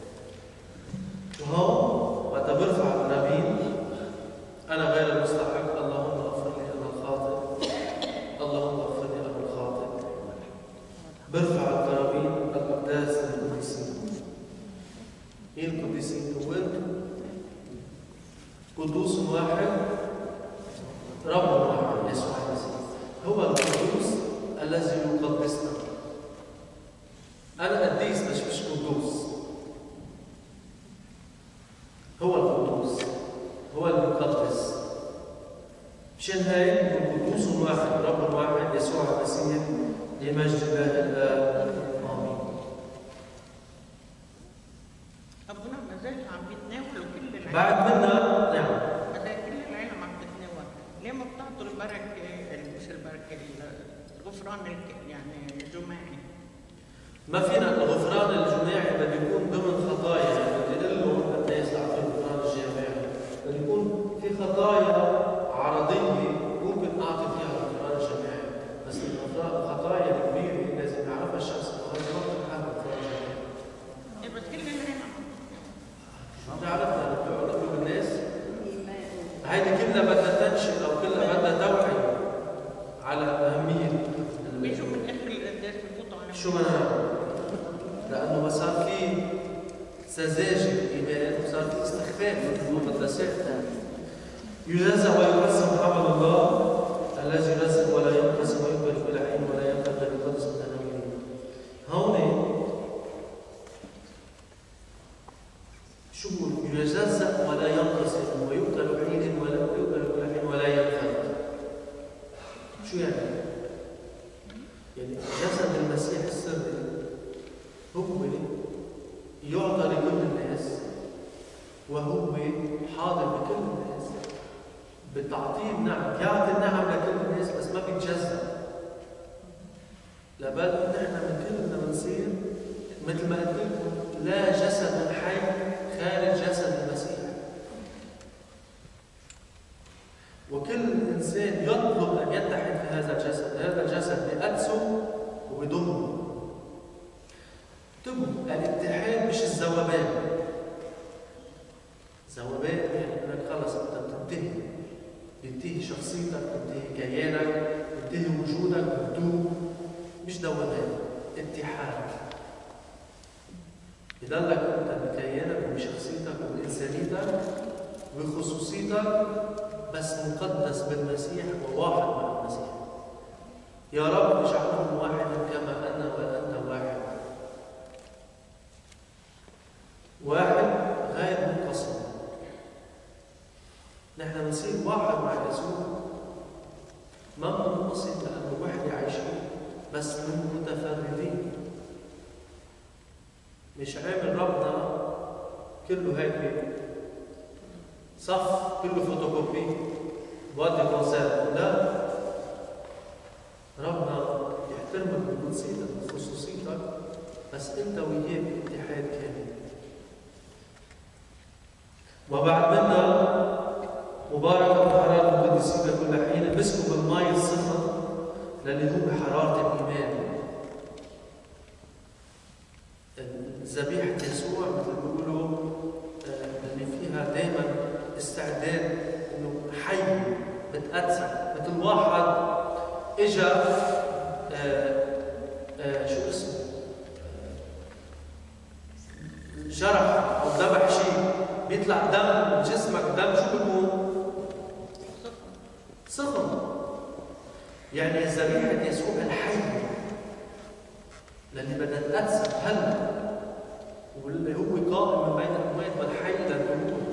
Speaker 1: وهون وقت برفع القرابين أنا غير المستحق اللهم اغفر لي أنا الخاطئ، اللهم اغفر لي أنا الخاطئ. برفع القرابين القداس للقديسين. مين القديسين؟ هو أنتم. قدوس واحد رب واحد يسوع المسيح هو القدوس الذي يقدسنا. أنا قديس بس مش قدوس. هو القدوس هو المقدس. مشان هيك القدوس واحد رب واحد يسوع المسيح لمجد الله الآب. آمين.
Speaker 5: أبونا ما زال عم بيتناولوا كل العالم.
Speaker 1: بعد منا نعم.
Speaker 5: ما زال كل العالم عم تتناول. ليه ما بتعطوا البركة مش البركة الغفران يعني الجماعي؟
Speaker 1: ما فينا الغفران الجماعي بده يكون ضمن خطايا، يعني بدي اقول لهم الناس اعطيه الغفران الجماعي، بده يكون في خطايا عرضيه ممكن اعطي فيها الغفران الجماعي، بس الخطايا الكبيره لازم يعرفها الشخص انه هذا ما بتنحل الغفران الجماعي.
Speaker 5: إيه بس كل العالم.
Speaker 1: سذاجة الإيمان وصار في استخفاف في المقدسات. يجازى ويقسم عمل الله الذي يرزق ولا ينقسم ويقبل كل حين ولا ينقبل بالقدس متناولين. هون شو يجزأ ولا ينقسم ويقتل حين ولا يقبل كل حين ولا ينقبل. شو يعني؟ يعني جسد المسيح السري هو يعطى لكل الناس وهو حاضر بكل الناس، بتعطيه النعم، يعطي النعم لكل الناس بس ما بيتجزأ. لبال نحن من كلنا بنصير مثل ما قلت لكم لا جسد حي خارج جسد المسيح. وكل انسان يطلب ان يتحد في هذا الجسد، هذا الجسد بقدسه وبدمه. الاتحاد مش الذوبان. ذوبان يعني انك خلص انت بتنتهي، بينتهي شخصيتك، بينتهي كيانك، بينتهي وجودك، بتدوب. مش ذوبان، اتحاد. يضلك انت بكيانك وبشخصيتك وبانسانيتك وبخصوصيتك بس مقدس بالمسيح وواحد مع المسيح. يا رب اجعلهم واحدا كما انا وانت واحد. واحد غير منقسم. نحن بنصير واحد مع يسوع، ما بننقسم لانه وحده عايشين بس من متفردين. مش عامل ربنا كله هيك صف كله فوتوكوبي بودي كونسيرت. لا، ربنا يحترمك بقدسيتك وخصوصيتك بس انت وياه باتحاد كامل. وبعد منا مباركة حرارة القديسين كل حين مسكوا بالماء السخن للي هو حرارة الإيمان. ذبيحة يسوع مثل ما بيقولوا اللي فيها دائما استعداد انه حي بتأثر، مثل واحد اجا شو اسمه جرح او ذبح شيء بيطلع دم من جسمك، دم شو بيكون؟ سخن. يعني ذبيحة يسوع الحي للي بدها تأثر هلا واللي هو قائم من بين الأموات والحي للأمور.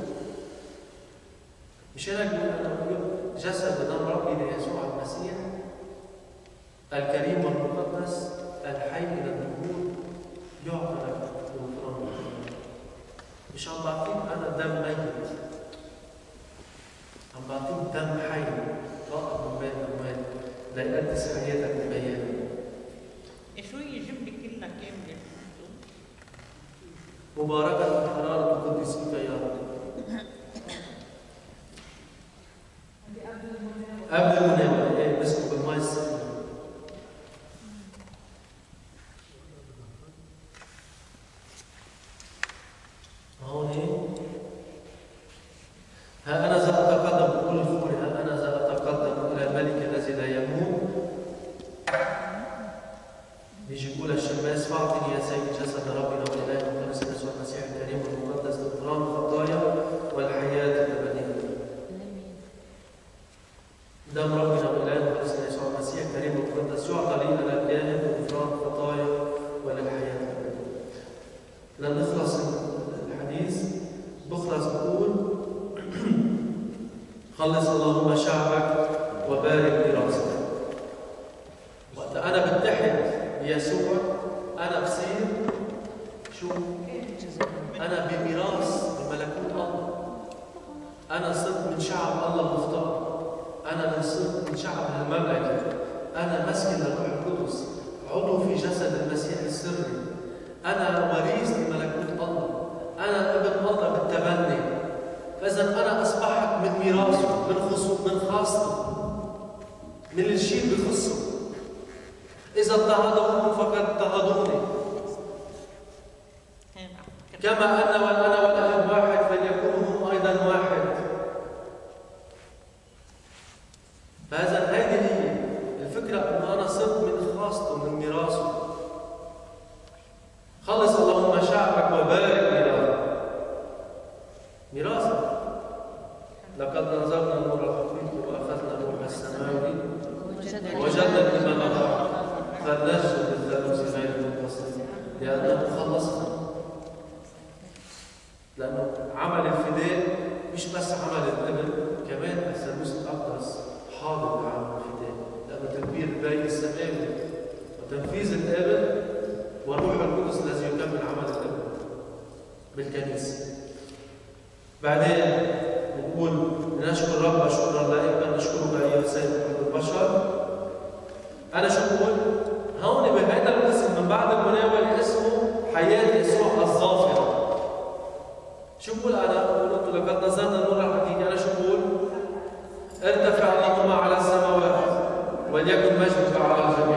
Speaker 1: مش أنا أقول أنا جسد ودم ربي ليسوع المسيح الكريم والمقدس الحي للأمور يعطى لك الغفران. مش عم بعطيك أنا دم ميت، عم بعطيك دم حي قائم من بين الأموات ليقدس حياتك ببيانه.
Speaker 5: شو يجيب لي كلنا كاملة؟
Speaker 1: مباركة حرارة قدسيك يا رب. قبل المناولة ايه مسكوا بالماء السخن. هون ها أنا ذا أتقدم بكل فوري، ها أنا ذا أتقدم إلى الملك الذي لا يموت. بيجي يقول الشماس فاعطني يا سيد جسد ربنا وإلهنا ونفس يسوع المسيح الكريم والمقدس لغفران الخطايا والحياة الأبدية. دم ربنا وإلهنا ونفس يسوع المسيح الكريم والمقدس يعطى لي أنا الكاهن لغفران الخطايا وللحياة الأبدية. لنخلص الحديث بخلص بقول خلص اللهم شعبك وبارك ميراثك. وقت أنا بتحد بيسوع أنا بصير شو؟ أنا بميراث بملكوت الله. أنا صرت من شعب الله المختار. أنا صرت من شعب المملكة. أنا مسكن للروح القدس، عضو في جسد المسيح السري. أنا وريث لملكوت الله. أنا ابن الله بالتبني. فإذا أنا أصبحت من ميراثه، من خاصته، من الشيء بخصه. إذا اضطهدوهم فقد اضطهدوني. كما أنا والأب واحد فليكونوا هم أيضا واحد. فإذا هذه هي الفكرة، أنه أنا صرت من خاصته، من ميراثه. خلص اللهم شعبك وبارك ميراثك. لأنه عمل الفداء مش بس عمل الابن، كمان الثالوث الأقدس حاضر بعمل الفداء، لأنه تدبير الباقي السماوي وتنفيذ الابن والروح القدس الذي يكمل عمل الابن بالكنيسة. بعدين نقول نشكر الرب شكرا لائقا، نشكرك أيها السيد كل البشر. أنا شو بقول؟ هون بهذا القسم من بعد المناولة اسمه حياة يسوع الظافرة. شو بقول أنا؟ بقول أنتم لقد نظرنا نور الحقيقة. أنا شو بقول؟ ارتفع اللهم على السماوات وليكن مجدك على الجميع.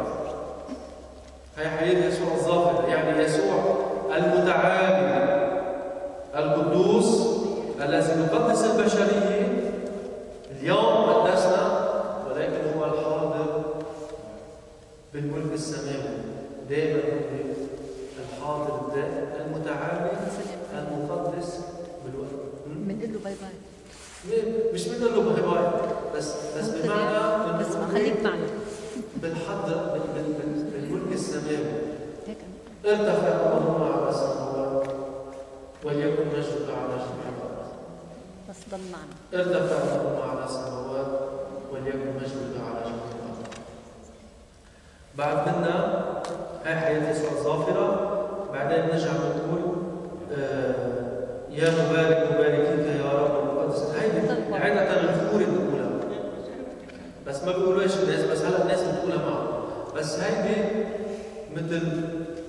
Speaker 1: هي حياة يسوع الظافرة، يعني يسوع المتعالي القدوس الذي يقدس البشرية. اليوم قدسنا، ولكن هو الحاضر بالملك السماوي دائما. الحاضر الدائم المتعالي المقدس بالوقت.
Speaker 2: بنقول له باي باي.
Speaker 1: مش بنقول له باي باي، بس بمعنى
Speaker 2: بس خليك معنا
Speaker 1: بالحضر بالملك السماوي.
Speaker 2: هيك
Speaker 1: ارتفع اللهم على السماوات وليكن مجدك على جميع الارض.
Speaker 2: بس ضل معنا.
Speaker 1: ارتفع اللهم على السماوات وليكن مجدك على جميع الارض. بعد منا هاي حياة يسوع الظافرة. بعدين نرجع بنقول يا مبارك مباركيك يا رب المقدس. هيدي عادة الخوري بنقولها، بس ما بيقولوش الناس، بس هلا الناس بتقولها معه. بس هيدي مثل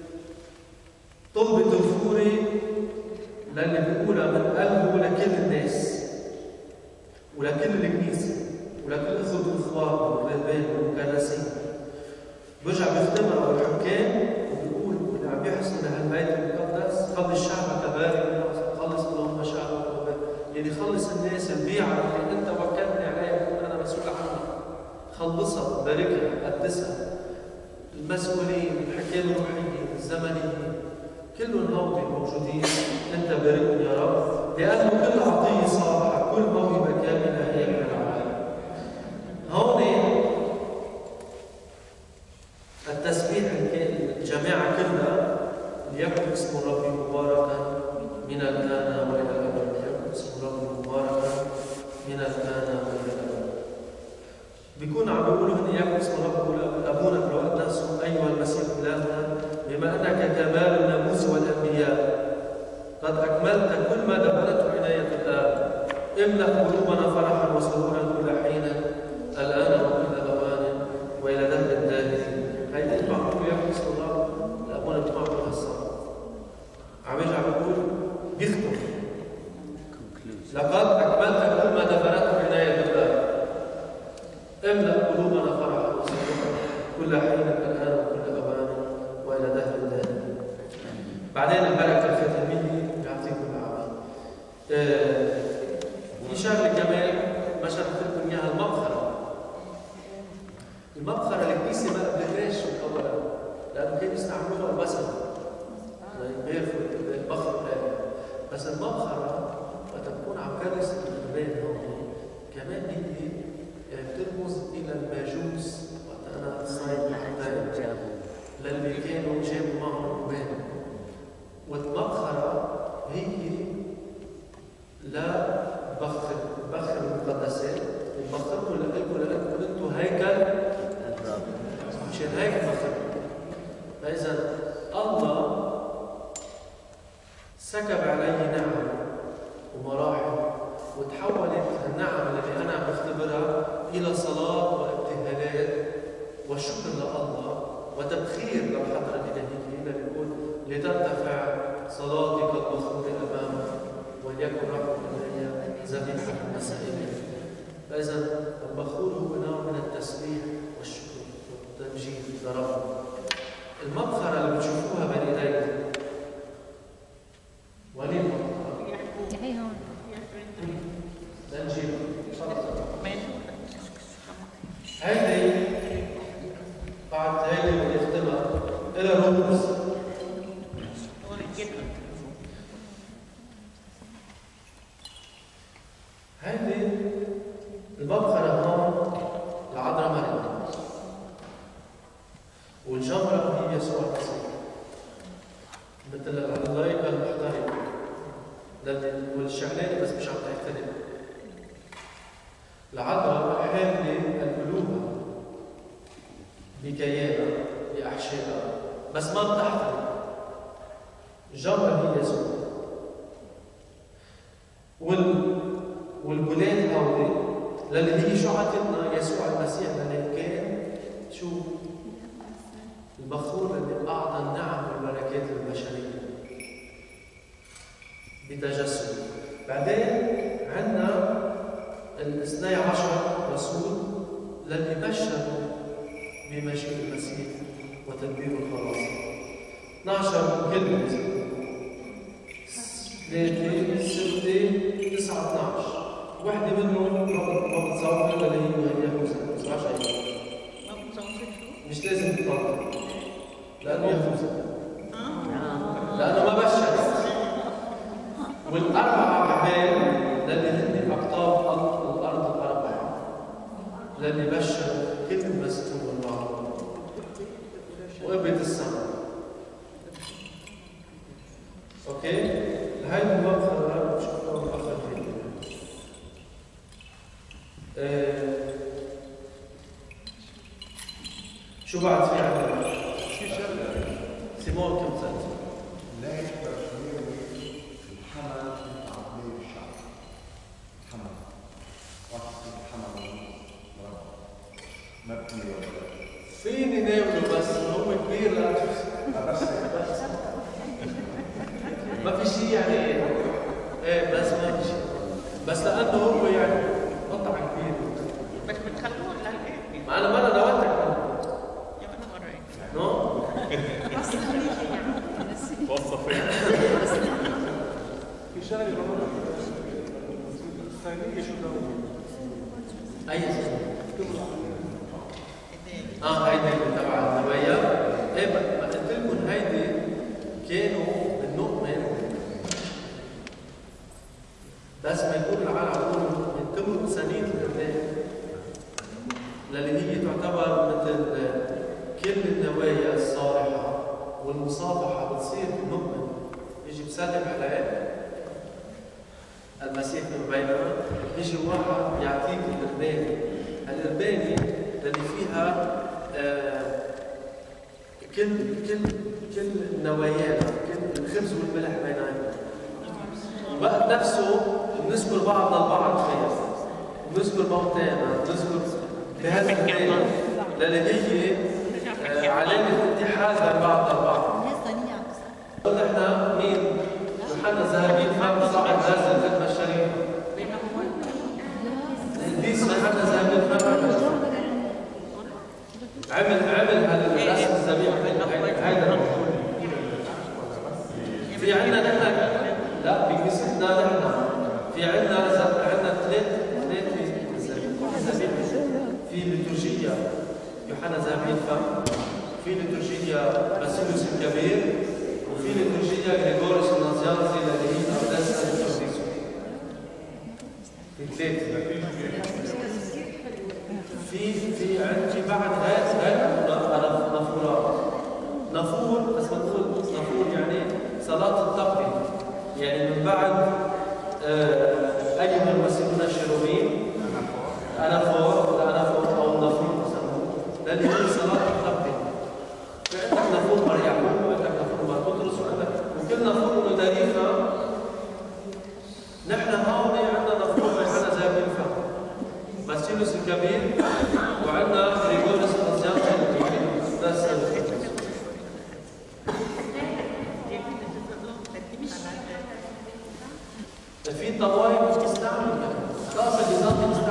Speaker 1: طلبة الخوري للي بيقولها من قلبه لكل الناس ولكل الكنيسة ولكل أخوة الإخوان والغلبان والمكرسين. برجع بيختمها الحكام وبيقول اللي عم بيحسن لهالبيت المقدس خلص شعبك بارك، خلص اللهم شعبك وبارك، يعني خلص الناس البيعة اللي أنت وكلتني عليها بتقول أنا مسؤول عنها، خلصها باركها قدسها. المسؤولين الحكام الروحيين الزمنيين كلهم هودي موجودين، أنت باركهم يا رب، لأنه كل عطية صالحة كل موهبة كاملة هي من العالم. هون التسبيح الجماعة كلها ليكن اسم الرب مباركا من الآن وإلى الأبد. ليكن اسم الرب مباركا من الآن وإلى الأبد. بيكون عم بيقولوا هن يكن اسم الرب أبونا بالوقت نفسه أيها المسيح إلهنا بما أنك كمال الناموس والأنبياء قد أكملت كل ما دبرته عناية الآب. املأ قلوبنا فرحا وسرورا كل حين الآن وكل أوان وإلى دهر الداهرين. هيدي المعقول يكن اسم الرب لأبونا بتوعه هالصلاة. عم يرجع بيقول بيختم لقد أكملت كل ما دبرته عناية الآب. املأ قلوبنا فرحا وسرورا كل حين الآن وكل أوان وإلى دهر الداهرين. بعدين البركة الختامية يعطيكم العافية. في شغلة كمان ما شرحت لكم إياها، المبخرة. المبخرة الكنيسة ما قبلتهاش أولا لأنه كانوا يستعملوها الوثن يباركوا البخر الآلهة. بس المبخرة وقت تكون عم كرس الغربان هون كمان هي بترمز إلى الماجوس. وقت أنا صايد للي كانوا جابوا معهم الرهبان. والمبخرة هي لا بخر المقدسات، وبخركم لأنكم أنتم هيكل مشان هيك بخر. فإذا الله سكب علي نعم ومراحل، وتحولت النعم التي أنا عم بختبرها إلى صلاة وابتهالات والشكر لله وتبخير للحضرة الإلهية. هنا بيقول لترتفع صلاتك المخلوق أمامك وليكن رحمة إلي ذبيحة مسائية. فإذا البخور هو نوع من التسبيح والشكر والتمجيد لربنا. المبخرة اللي بتشوفوها بين إيديكم وليه المبخرة؟
Speaker 2: هي هون
Speaker 1: لنجيب هيدي بعد هيدي ونختمها إلى رموز. هيدي المبخرة هون لعذراء مريم، والجمرة هي يسوع المسيح مثل اللايقة المحترمة. بس ما بتحترق. الجوهر هي يسوع. والبولاد هودي للي هي شو عطتنا يسوع المسيح للي كان شو البخور اللي اعطى النعم والبركات للبشريه بتجسد. بعدين عندنا الاثني عشر رسول للي بشروا بمجيء المسيح وتدبير الخلاص. 12 كلمة 3 6 9 12. واحدة منهم ما بتصوفي ولا هي يهوذا، ما بتسمعش أي.
Speaker 5: ما بتصوفي شو؟
Speaker 1: مش لازم تطلع لأنه يهوذا. لأنه ما بشر. والأربعة عباد للي هن أقطاب الأرض الأربعة للي بشر كل مسكون والبعض وقبة السماء. أوكي؟ هاي المبخرة بشوفها مبخرة فيديو. شو بعد في عندنا؟ سيمون كم سنة؟
Speaker 8: لا يقدر يروي الحمل بتاع عبليه الشعب. الحمل وقت الحمل ما بتناوله.
Speaker 1: فيني ناوله بس هو كبير لا
Speaker 8: بس
Speaker 1: ما في شيء يعني ايه بس ما في شيء بس لانه هو يعني قطع كبير
Speaker 5: بس بتخلوه للآخر.
Speaker 1: ما انا مرة نوتك
Speaker 5: يا أنا وريك.
Speaker 1: نو
Speaker 9: وصف
Speaker 10: في شهر رمضان الثانية شو داوم؟
Speaker 1: اي سنة؟ هيدي تبع النوايا. ايه ما قلت لكم هيدي كانوا بنؤمن بس ما يكون العالم من تمرق سنين قدام للي هي تعتبر مثل كل النوايا الصالحة والمصافحة بتصير بنؤمن يجي بسلم على المسيح من بيننا يجي واحد يعطيك الإرباني اللي فيها كل نوايانا كل الخبز والملح بيننا وقت نفسه بنذكر بعضنا البعض فيها بنذكر موتانا بنذكر بهذا الليل للي هي علامة اتحاد بين بعضنا البعض. نحن مين؟ يوحنا ذهبين فم صاحب هذا الخدمة الشريفة. القديس يوحنا ذهبين فم عمل هذا الرسم الذبيح هيدا في عندنا نحن لا بكنيستنا نحن في عندنا ثلاث ذبائح في ليتورجيا يوحنا ذهبين فم في ليتورجيا باسيليوس الكبير وفي ليتورجيا غريغوريوس النازيانزي اللي هي أقداس التقديس. في ثلاثة في عندي بعد هاي نافور بس ما تقول نافور يعني صلاة التقديم يعني من بعد أيها المسيحون الشيروبيم أنافور أو النافور بسموه لأن هي صلاة التقديم. عندك نافور مار يعقوب وعندك نافور مار بطرس وكل نافور له تاريخنا. نحن هون عندنا نافور يوحنا ذهبين فم باسيليوس الكبير وعندنا غريغوريوس النازيانزي في طوائف بتستعمل طاسه بيزنطي